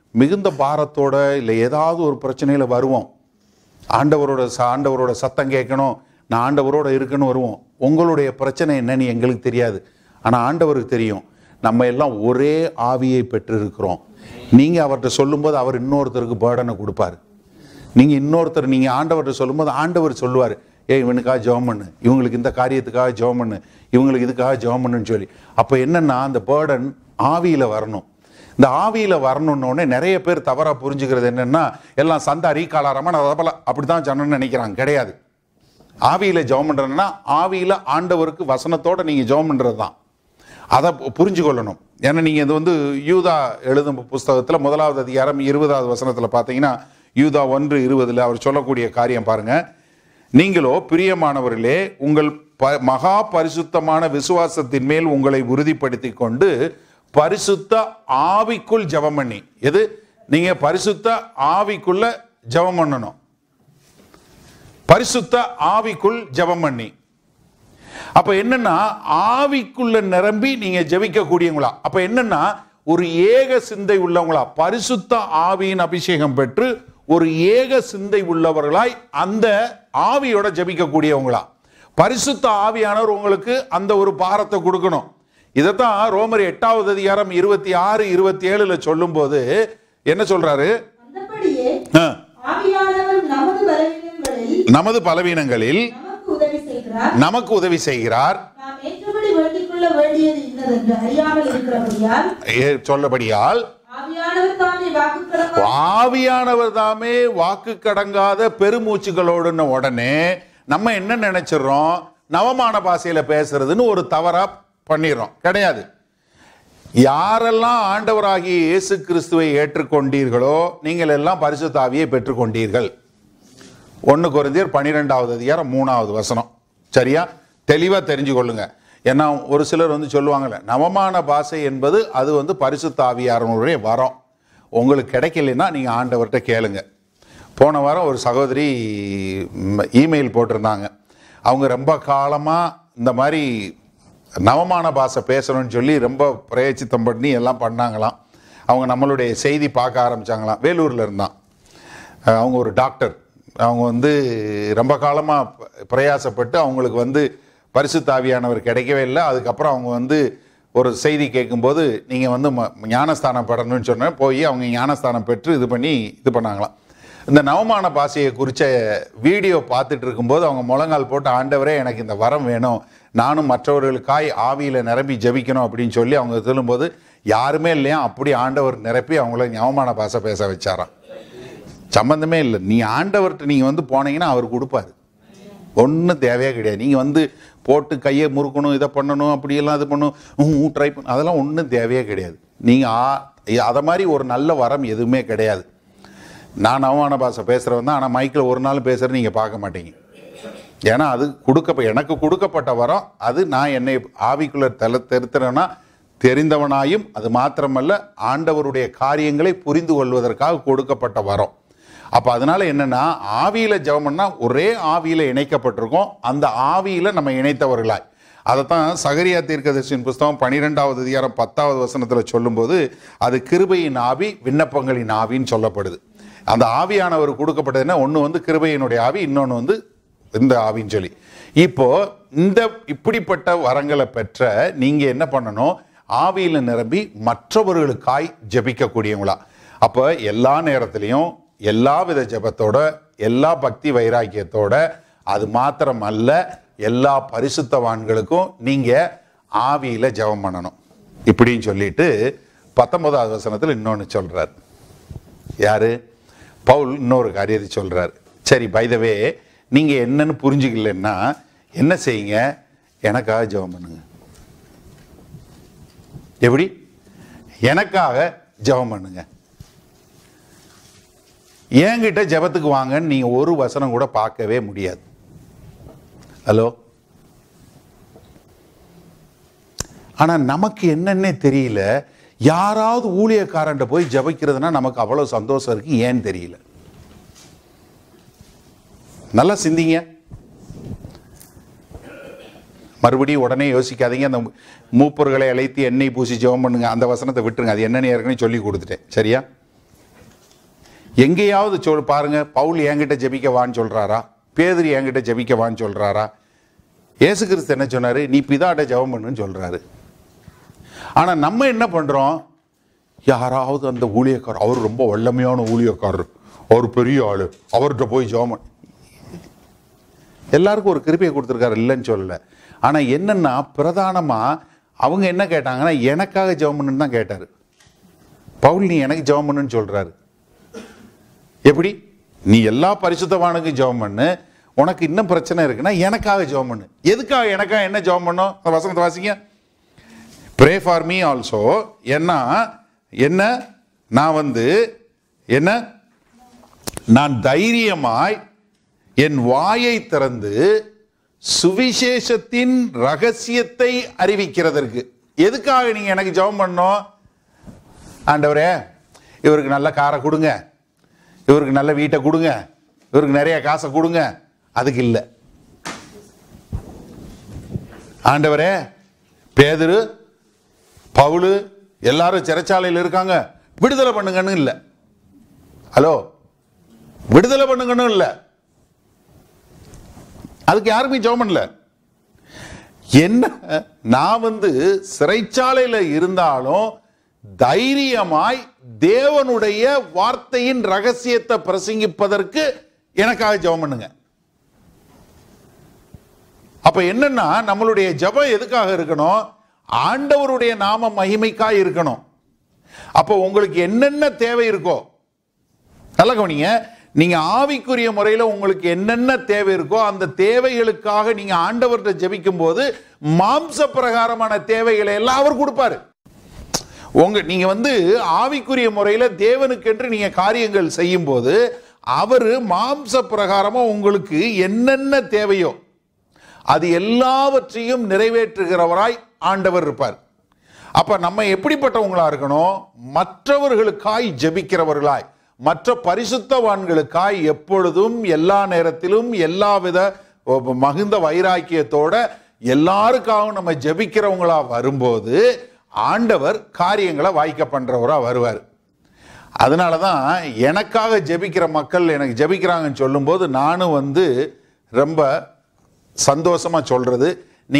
மிகுந்த பாரத்தோட இல்லை ஏதாவது ஒரு பிரச்சனையில் வருவோம். ஆண்டவரோட சத்தம் கேட்கணும், நான் ஆண்டவரோட இருக்கணும் வருவோம். உங்களுடைய பிரச்சனை என்னன்னு எங்களுக்கு தெரியாது, ஆனால் ஆண்டவருக்கு தெரியும். நம்ம எல்லாம் ஒரே ஆவியை பெற்றிருக்கிறோம். நீங்கள் அவர்கிட்ட சொல்லும்போது அவர் இன்னொருத்தருக்கு பேர்டனை கொடுப்பார். நீங்கள் ஆண்டவர்கிட்ட சொல்லும்போது ஆண்டவர் சொல்லுவார், இவனுக்காக ஜெபம் பண்ணு, இவங்களுக்கு இந்த காரியத்துக்காக ஜெபம் பண்ணு, இவங்களுக்கு இதுக்காக ஜெபம் பண்ணுன்னு சொல்லி. அப்போ என்னன்னா அந்த பேர்டன் ஆவியில் வரணும். இந்த ஆவியில் வரணுன்னொடனே நிறைய பேர் தவறாக புரிஞ்சுக்கிறது என்னென்னா, எல்லாம் சந்தாரி காலாரமான அப்படி தான் சொன்னோன்னு நினைக்கிறாங்க. கிடையாது. ஆவியில் ஜெபம் பண்ணுறதுன்னா ஆவியில் ஆண்டவருக்கு வசனத்தோடு நீங்கள் ஜெபம் பண்ணுறது தான். அதை புரிஞ்சு கொள்ளணும். ஏன்னா நீங்கள் இது வந்து யூதா எழுதும் புஸ்தகத்தில் 1வது அதிகாரம் 20வது வசனத்தில் பார்த்தீங்கன்னா, யூதா 1:20 அவர் சொல்லக்கூடிய காரியம் பாருங்க. நீங்களோ பிரியமானவர்களே, உங்கள் மகா பரிசுத்தமான விசுவாசத்தின் மேல் உங்களை உறுதிப்படுத்தி கொண்டு பரிசுத்த ஆவிக்குள் ஜெபம் பண்ணி. எது? நீங்க பரிசுத்த ஆவிக்குள்ள ஜெபம் பண்ணணும். பரிசுத்த ஆவிக்குள் ஜெபம் பண்ணி. அப்ப என்னன்னா ஆவிக்குள்ள நிரம்பி நீங்க ஜெபிக்க கூடியவங்களா. அப்ப என்னன்னா ஒரு ஏக சிந்தை உள்ளவங்களா, பரிசுத்த ஆவியின் அபிஷேகம் பெற்று ஒரு ஏக சிந்தை உள்ளவர்களாய் அந்த ஆவியோட ஜெபிக்க கூடியவங்களா. பரிசுத்த ஆவியானவர் உங்களுக்கு அந்த ஒரு பாரத்தை கொடுக்கணும். இதைத்தான் ரோமர் 8வது அதிகாரம் 26, 27 சொல்லும் போது என்ன சொல்றாரு? நமது பலவீனங்களில் நமக்கு உதவி செய்கிறார். சொல்லபடியால் ஆவியானவர் தாமே வாக்கு கடங்காத பெருமூச்சுகளோடு உடனே நம்ம என்ன நினைச்சிடறோம்? நவமான பாஷையில பேசுறதுன்னு ஒரு தவறா பண்ணிடுறோம். கிடையாது. யாரெல்லாம் ஆண்டவராகிய இயேசு கிறிஸ்துவை ஏற்றுக்கொண்டீர்களோ நீங்கள் எல்லாம் பரிசுத்த ஆவியை பெற்றுக்கொண்டீர்கள். 1 கொரிந்தியர் 12வது அதிகாரம் 3வது வசனம். சரியா? தெளிவா தெரிஞ்சு கொள்ளுங்க. ஏன்னா ஒரு சிலர் வந்து சொல்லுவாங்கல்ல, நவமான பாஷை என்பது அது வந்து பரிசுத்த ஆவியானவருடைய வரம். உங்களுக்கு கிடைக்கலன்னா நீங்க ஆண்டவர்கிட்ட கேளுங்க. போன வாரம் ஒரு சகோதரி இமெயில் போட்டிருந்தாங்க. அவங்க ரொம்ப காலமா இந்த மாதிரி நவமான பாஷை பேசணும்னு சொல்லி ரொம்ப பிரயச்சித்தம் பண்ணி எல்லாம் பண்ணாங்களாம். அவங்க நம்மளுடைய செய்தி பார்க்க ஆரம்பிச்சாங்களாம். வேலூர்ல இருந்தான். அவங்க ஒரு டாக்டர். அவங்க வந்து ரொம்ப காலமாக பிரயாசப்பட்டு அவங்களுக்கு வந்து பரிசுத்த ஆவியானவர் கிடைக்கவே இல்லை. அதுக்கப்புறம் அவங்க வந்து ஒரு செய்தி கேட்கும்போது நீங்கள் வந்து ஞானஸ்தானம் பெறணும்னு சொன்ன போய் அவங்க ஞானஸ்தானம் பெற்று இது பண்ணாங்களாம். இந்த நவமான பாஷையை குறித்த வீடியோ பார்த்துட்டு இருக்கும்போது அவங்க முழங்கால் போட்டு, ஆண்டவரே எனக்கு இந்த வரம் வேணும், நானும் மற்றவர்களுக்காய் ஆவியில் நிரம்பி ஜபிக்கணும் அப்படின்னு சொல்லி அவங்க சொல்லும்போது யாருமே இல்லையா, அப்படி ஆண்டவர் நிரப்பி அவங்கள நவமான பாஷை பேச வச்சாராம். சம்பந்தமே இல்லை. நீ ஆண்டவர்கிட்ட நீங்கள் வந்து போனீங்கன்னா அவர் கொடுப்பாரு. ஒன்றும் தேவையே கிடையாது. நீங்கள் வந்து போட்டு கையை முறுக்கணும், இதை பண்ணணும், அப்படியெல்லாம் இது பண்ணணும், ட்ரை பண்ணணும், அதெல்லாம் ஒன்றும் தேவையே கிடையாது. நீங்கள் அதை மாதிரி ஒரு நல்ல வரம் எதுவுமே கிடையாது. நான் நவமான பாஷை பேசுகிறவன் தான், ஆனால் மைக்கில் ஒரு நாள் பேசுகிறது நீங்கள் பார்க்க மாட்டீங்க. ஏன்னா அது எனக்கு கொடுக்கப்பட்ட வரம். அது நான் என்னை ஆவிக்குள்ள தெரிந்தவனா தெரிந்தவனாயும், அது மாத்திரமல்ல ஆண்டவருடைய காரியங்களை புரிந்து கொள்வதற்காக கொடுக்கப்பட்ட வரம். அப்போ அதனால என்னன்னா, ஆவியில ஜெபம்னா ஒரே ஆவியில இணைக்கப்பட்டிருக்கோம். அந்த ஆவியில நம்ம இணைத்தவர்களாய். அதைத்தான் சகரியா தீர்க்கதரிசியின் புஸ்தகம் 12வது அதிகாரம் 10வது வசனத்தில் சொல்லும்போது அது கிருபையின் ஆவி, விண்ணப்பங்களின் ஆவின்னு சொல்லப்படுது. அந்த ஆவியானவர் கொடுக்கப்பட்டதுன்னா ஒன்று வந்து கிருபையினுடைய ஆவி, இன்னொன்று வந்து இந்த ஆவின்னு சொல்லி. இப்போ இந்த இப்படிப்பட்ட வரங்களை பெற்ற நீங்க என்ன பண்ணணும்? ஆவியில நிரம்பி மற்றவர்களுக்காய் ஜெபிக்கக்கூடியவங்களா. அப்போ எல்லா நேரத்திலையும் எல்லா வித ஜெபத்தோட, எல்லா பக்தி வைராக்கியத்தோட, அது மாத்திரம் அல்ல எல்லா பரிசுத்தவான்களுக்கும் நீங்க ஆவியில ஜெபம் பண்ணணும் இப்படின்னு சொல்லிட்டு 19வது வசனத்தில் இன்னொன்னு சொல்றார். யாரு? பவுல் இன்னொரு காரியத்தை சொல்றார். சரி, பை த வே, நீங்க என்னன்னு புரிஞ்சுக்கலன்னா என்ன செய்யுங்க? எனக்காக ஜெபம் பண்ணுங்க. எப்படி? எனக்காக ஜெபம் பண்ணுங்க. என்கிட்ட ஜெபத்துக்கு வாங்கன்னு நீங்க ஒரு வசனம் கூட பார்க்கவே முடியாது. ஹலோ? ஆனா நமக்கு என்னன்னே தெரியல, யாராவது ஊழியக்காரன்ட்ட போய் ஜெபிக்கிறதுனா நமக்கு அவ்வளவு சந்தோஷம் இருக்கு. ஏன்னு தெரியல. நல்லா சிந்திங்க. மறுபடியும் உடனே யோசிக்காதீங்க. அந்த மூப்பர்களை அழைத்து எண்ணெய் பூசி ஜெபம் பண்ணுங்க, அந்த வசனத்தை விட்டுருங்க. அது என்னன்னு ஏற்கனவே சொல்லி கொடுத்துட்டேன். சரியா? எங்கேயாவது பாருங்க, பவுல் என்கிட்ட ஜெபிக்கவான்னு சொல்றாரா? பேதுரு என்கிட்ட ஜெபிக்கவான்னு சொல்றாரா? இயேசு கிறிஸ்து என்ன சொன்னாரு? நீ பிதாட்ட ஜெபம் பண்ணுன்னு சொல்றாரு. ஆனா நம்ம என்ன பண்றோம்? யாராவது அந்த ஊழியக்காரர், அவர் ரொம்ப வல்லமையான ஊழியக்காரர், அவர் பெரிய ஆளு, அவர்கிட்ட போய் ஜெபம். எல்லாருக்கும் ஒரு கிருபையை கொடுத்துருக்காரு, இல்லைன்னு சொல்லல. ஆனா என்னன்னா, பிரதானமா அவங்க என்ன கேட்டாங்கன்னா, எனக்காக ஜெபம் பண்ணுன்னு தான் கேட்டாரு. பவுல் நீ எனக்கு ஜெபம் பண்ணுன்னு சொல்றாரு. எப்படி? நீ எல்லா பரிசுத்தவானுக்கும் ஜெபம் பண்ணு, உனக்கு இன்னும் பிரச்சனை இருக்குன்னா எனக்காக ஜெபம் பண்ணு. எதுக்காக எனக்காக என்ன ஜெபம் பண்ணும்? அந்த வசனத்தை வாசிங்க. Pray for me also. என்ன நான் தைரியமாய் என் வாயை திறந்து சுவிசேஷத்தின் ரகசியத்தை அறிவிக்கிறதற்கு. எதுக்காக நீங்க எனக்கு ஜெபம் பண்ணணும்? ஆண்டவரே இவருக்கு நல்ல காரை கொடுங்க, இவருக்கு நல்ல வீட்டை கொடுங்க, இவருக்கு நிறைய காசை கொடுங்க, அதுக்கு இல்லை. ஆண்டவரே பேதுரு, பவுலு எல்லாரும் சிறைச்சாலையில் இருக்காங்க, விடுதலை பண்ணுங்கன்னு இல்லை. ஹலோ, விடுதலை பண்ணுங்கன்னு இல்லை. அதுக்கு யாருமே ஜெபம் பண்ணல. என்ன, நான் சிறைச்சாலையில் இருந்தாலும் தைரியமாய் தேவனுடைய வார்த்தையின் ரகசியத்தை பிரசங்கிப்பதற்கு எனக்காக ஜெபம் பண்ணுங்க. அப்ப என்னன்னா, நம்மளுடைய ஜெபம் எதுக்காக இருக்கணும்? ஆண்டவருடைய நாம மகிமைக்காய் இருக்கணும். அப்போ உங்களுக்கு என்னென்ன தேவை இருக்கோ, நல்ல கவனிங்க, நீங்க ஆவிக்குரிய முறையில உங்களுக்கு என்னென்ன தேவை இருக்கோ அந்த தேவைகளுக்காக நீங்க ஆண்டவர்கிட்ட ஜெபிக்கும் போது மாம்ச பிரகாரமான தேவைகளை எல்லாம் அவர் கொடுப்பாரு. நீங்க ஆவிக்குரிய முறையில தேவனுக்கென்று நீங்க காரியங்கள் செய்யும் போது அவரு மாம்ச பிரகாரமா உங்களுக்கு என்னென்ன தேவையோ அது எல்லாவற்றையும் நிறைவேற்றுகிறவராய் ஆண்டவர் இருப்பார். அப்ப நம்ம எப்படிப்பட்டவங்களா இருக்கணும்? மற்றவர்களுக்காய் ஜெபிக்கிறவர்களாய், மற்ற பரிசுத்தவான்களுக்காய் எப்பொழுதும் எல்லா நேரத்திலும் எல்லாவித மகிழ்ந்த வைராக்கியத்தோட எல்லாருக்காகவும் நம்ம ஜெபிக்கிறவங்களா வரும்போது ஆண்டவர் காரியங்களை வாய்க்க பண்றவரா வருவார். அதனாலதான் எனக்காக ஜெபிக்கிற மக்கள் எனக்கு ஜெபிக்கிறாங்கன்னு சொல்லும் போது நானும் ரொம்ப சந்தோஷமா சொல்றது,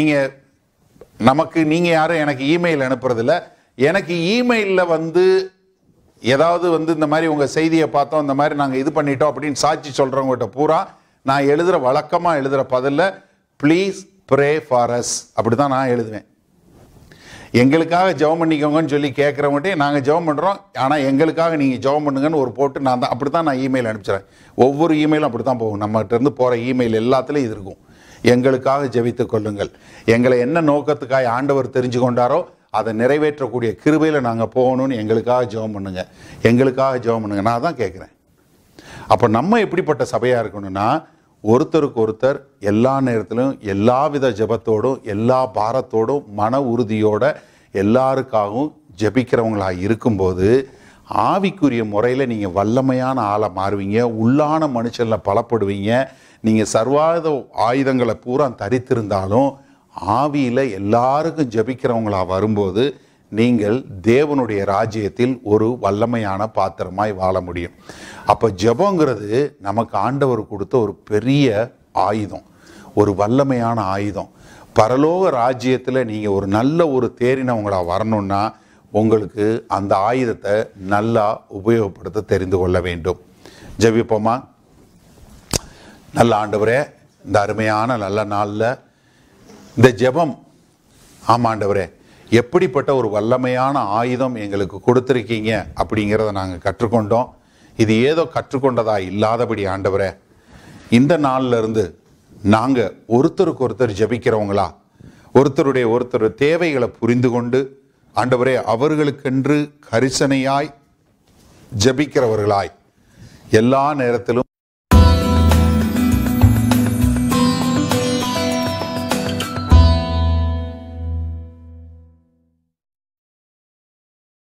நீங்க யாரும் எனக்கு இமெயில் அனுப்புறதில்ல. எனக்கு இமெயில்ல ஏதாவது இந்த மாதிரி உங்க செய்தியை பார்த்தோம், இந்த மாதிரி நாங்க இது பண்ணிட்டோம் அப்படின்னு சாட்சி சொல்றவங்ககிட்ட பூரா நான் வழக்கமா எழுதுற பதில்ல ப்ளீஸ் ப்ரே ஃபார் அஸ், அப்படிதான் நான் எழுதுவேன். எங்களுக்காக ஜெபம் பண்ணிக்கோங்கன்னு சொல்லி கேட்குறவங்ககிட்டே நாங்கள் ஜெபம் பண்ணுறோம், ஆனால் எங்களுக்காக நீங்கள் ஜெபம் பண்ணுங்கன்னு ஒரு போட்டு அப்படி தான் நான் இமெயில் அனுப்பிச்சிடுறேன். ஒவ்வொரு இமெயிலும் அப்படி தான் போகும். நம்மகிட்ட இருந்து போகிற இமெயில் எல்லாத்துலேயும் இது இருக்கும். எங்களுக்காக ஜெபித்துக் கொள்ளுங்கள், எங்களை என்ன நோக்கத்துக்காக ஆண்டவர் தெரிஞ்சு கொண்டாரோ அதை நிறைவேற்றக்கூடிய கிருபையில் நாங்கள் போகணும்னு எங்களுக்காக ஜெபம் பண்ணுங்க, எங்களுக்காக ஜெபம் பண்ணுங்க. நான் தான் கேட்குறேன். அப்போ நம்ம எப்படிப்பட்ட சபையாக இருக்கணும்னா, ஒருத்தருக்கு ஒருத்தர் எல்லா நேரத்திலும் எல்லாவித ஜெபத்தோடும் எல்லா பாரத்தோடும் மன உறுதியோட எல்லாருக்காகவும் ஜெபிக்கிறவங்களா இருக்கும்போது ஆவிக்குரிய முறையில் நீங்கள் வல்லமையான ஆளை மாறுவீங்க, உள்ளான மனுஷனில் பலப்படுவீங்க. நீங்கள் சர்வாயுத ஆயுதங்களை பூரா தரித்திருந்தாலும் ஆவியில் எல்லாருக்கும் ஜெபிக்கிறவங்களா வரும்போது நீங்கள் தேவனுடைய ராஜ்யத்தில் ஒரு வல்லமையான பாத்திரமாய் வாழ முடியும். அப்போ ஜெபங்கிறது நமக்கு ஆண்டவர் கொடுத்த ஒரு பெரிய ஆயுதம், ஒரு வல்லமையான ஆயுதம். பரலோக ராஜ்யத்தில் நீங்கள் ஒரு நல்ல ஒரு தேறினவங்களா வரணும்னா உங்களுக்கு அந்த ஆயுதத்தை நல்லா உபயோகப்படுத்த தெரிந்து கொள்ள வேண்டும். ஜெபிப்போமா? நல்ல ஆண்டவரே, இந்த அருமையான நல்ல நாளில் இந்த ஜெபம், ஆமாண்டவரே, எப்படிப்பட்ட ஒரு வல்லமையான ஆயுதம் எங்களுக்கு கொடுத்துருக்கீங்க அப்படிங்கிறத நாங்கள் கற்றுக்கொண்டோம். இது ஏதோ கற்றுக்கொண்டதா இல்லாதபடி ஆண்டவரே, இந்த நாள்ல இருந்து நாங்கள் ஒருத்தருக்கு ஒருத்தர் ஜெபிக்கிறவங்களா, ஒருத்தர் தேவைகளை புரிந்து கொண்டு ஆண்டவரே அவர்களுக்கென்று கரிசனையாய் ஜெபிக்கிறவர்களாய் எல்லா நேரத்திலும்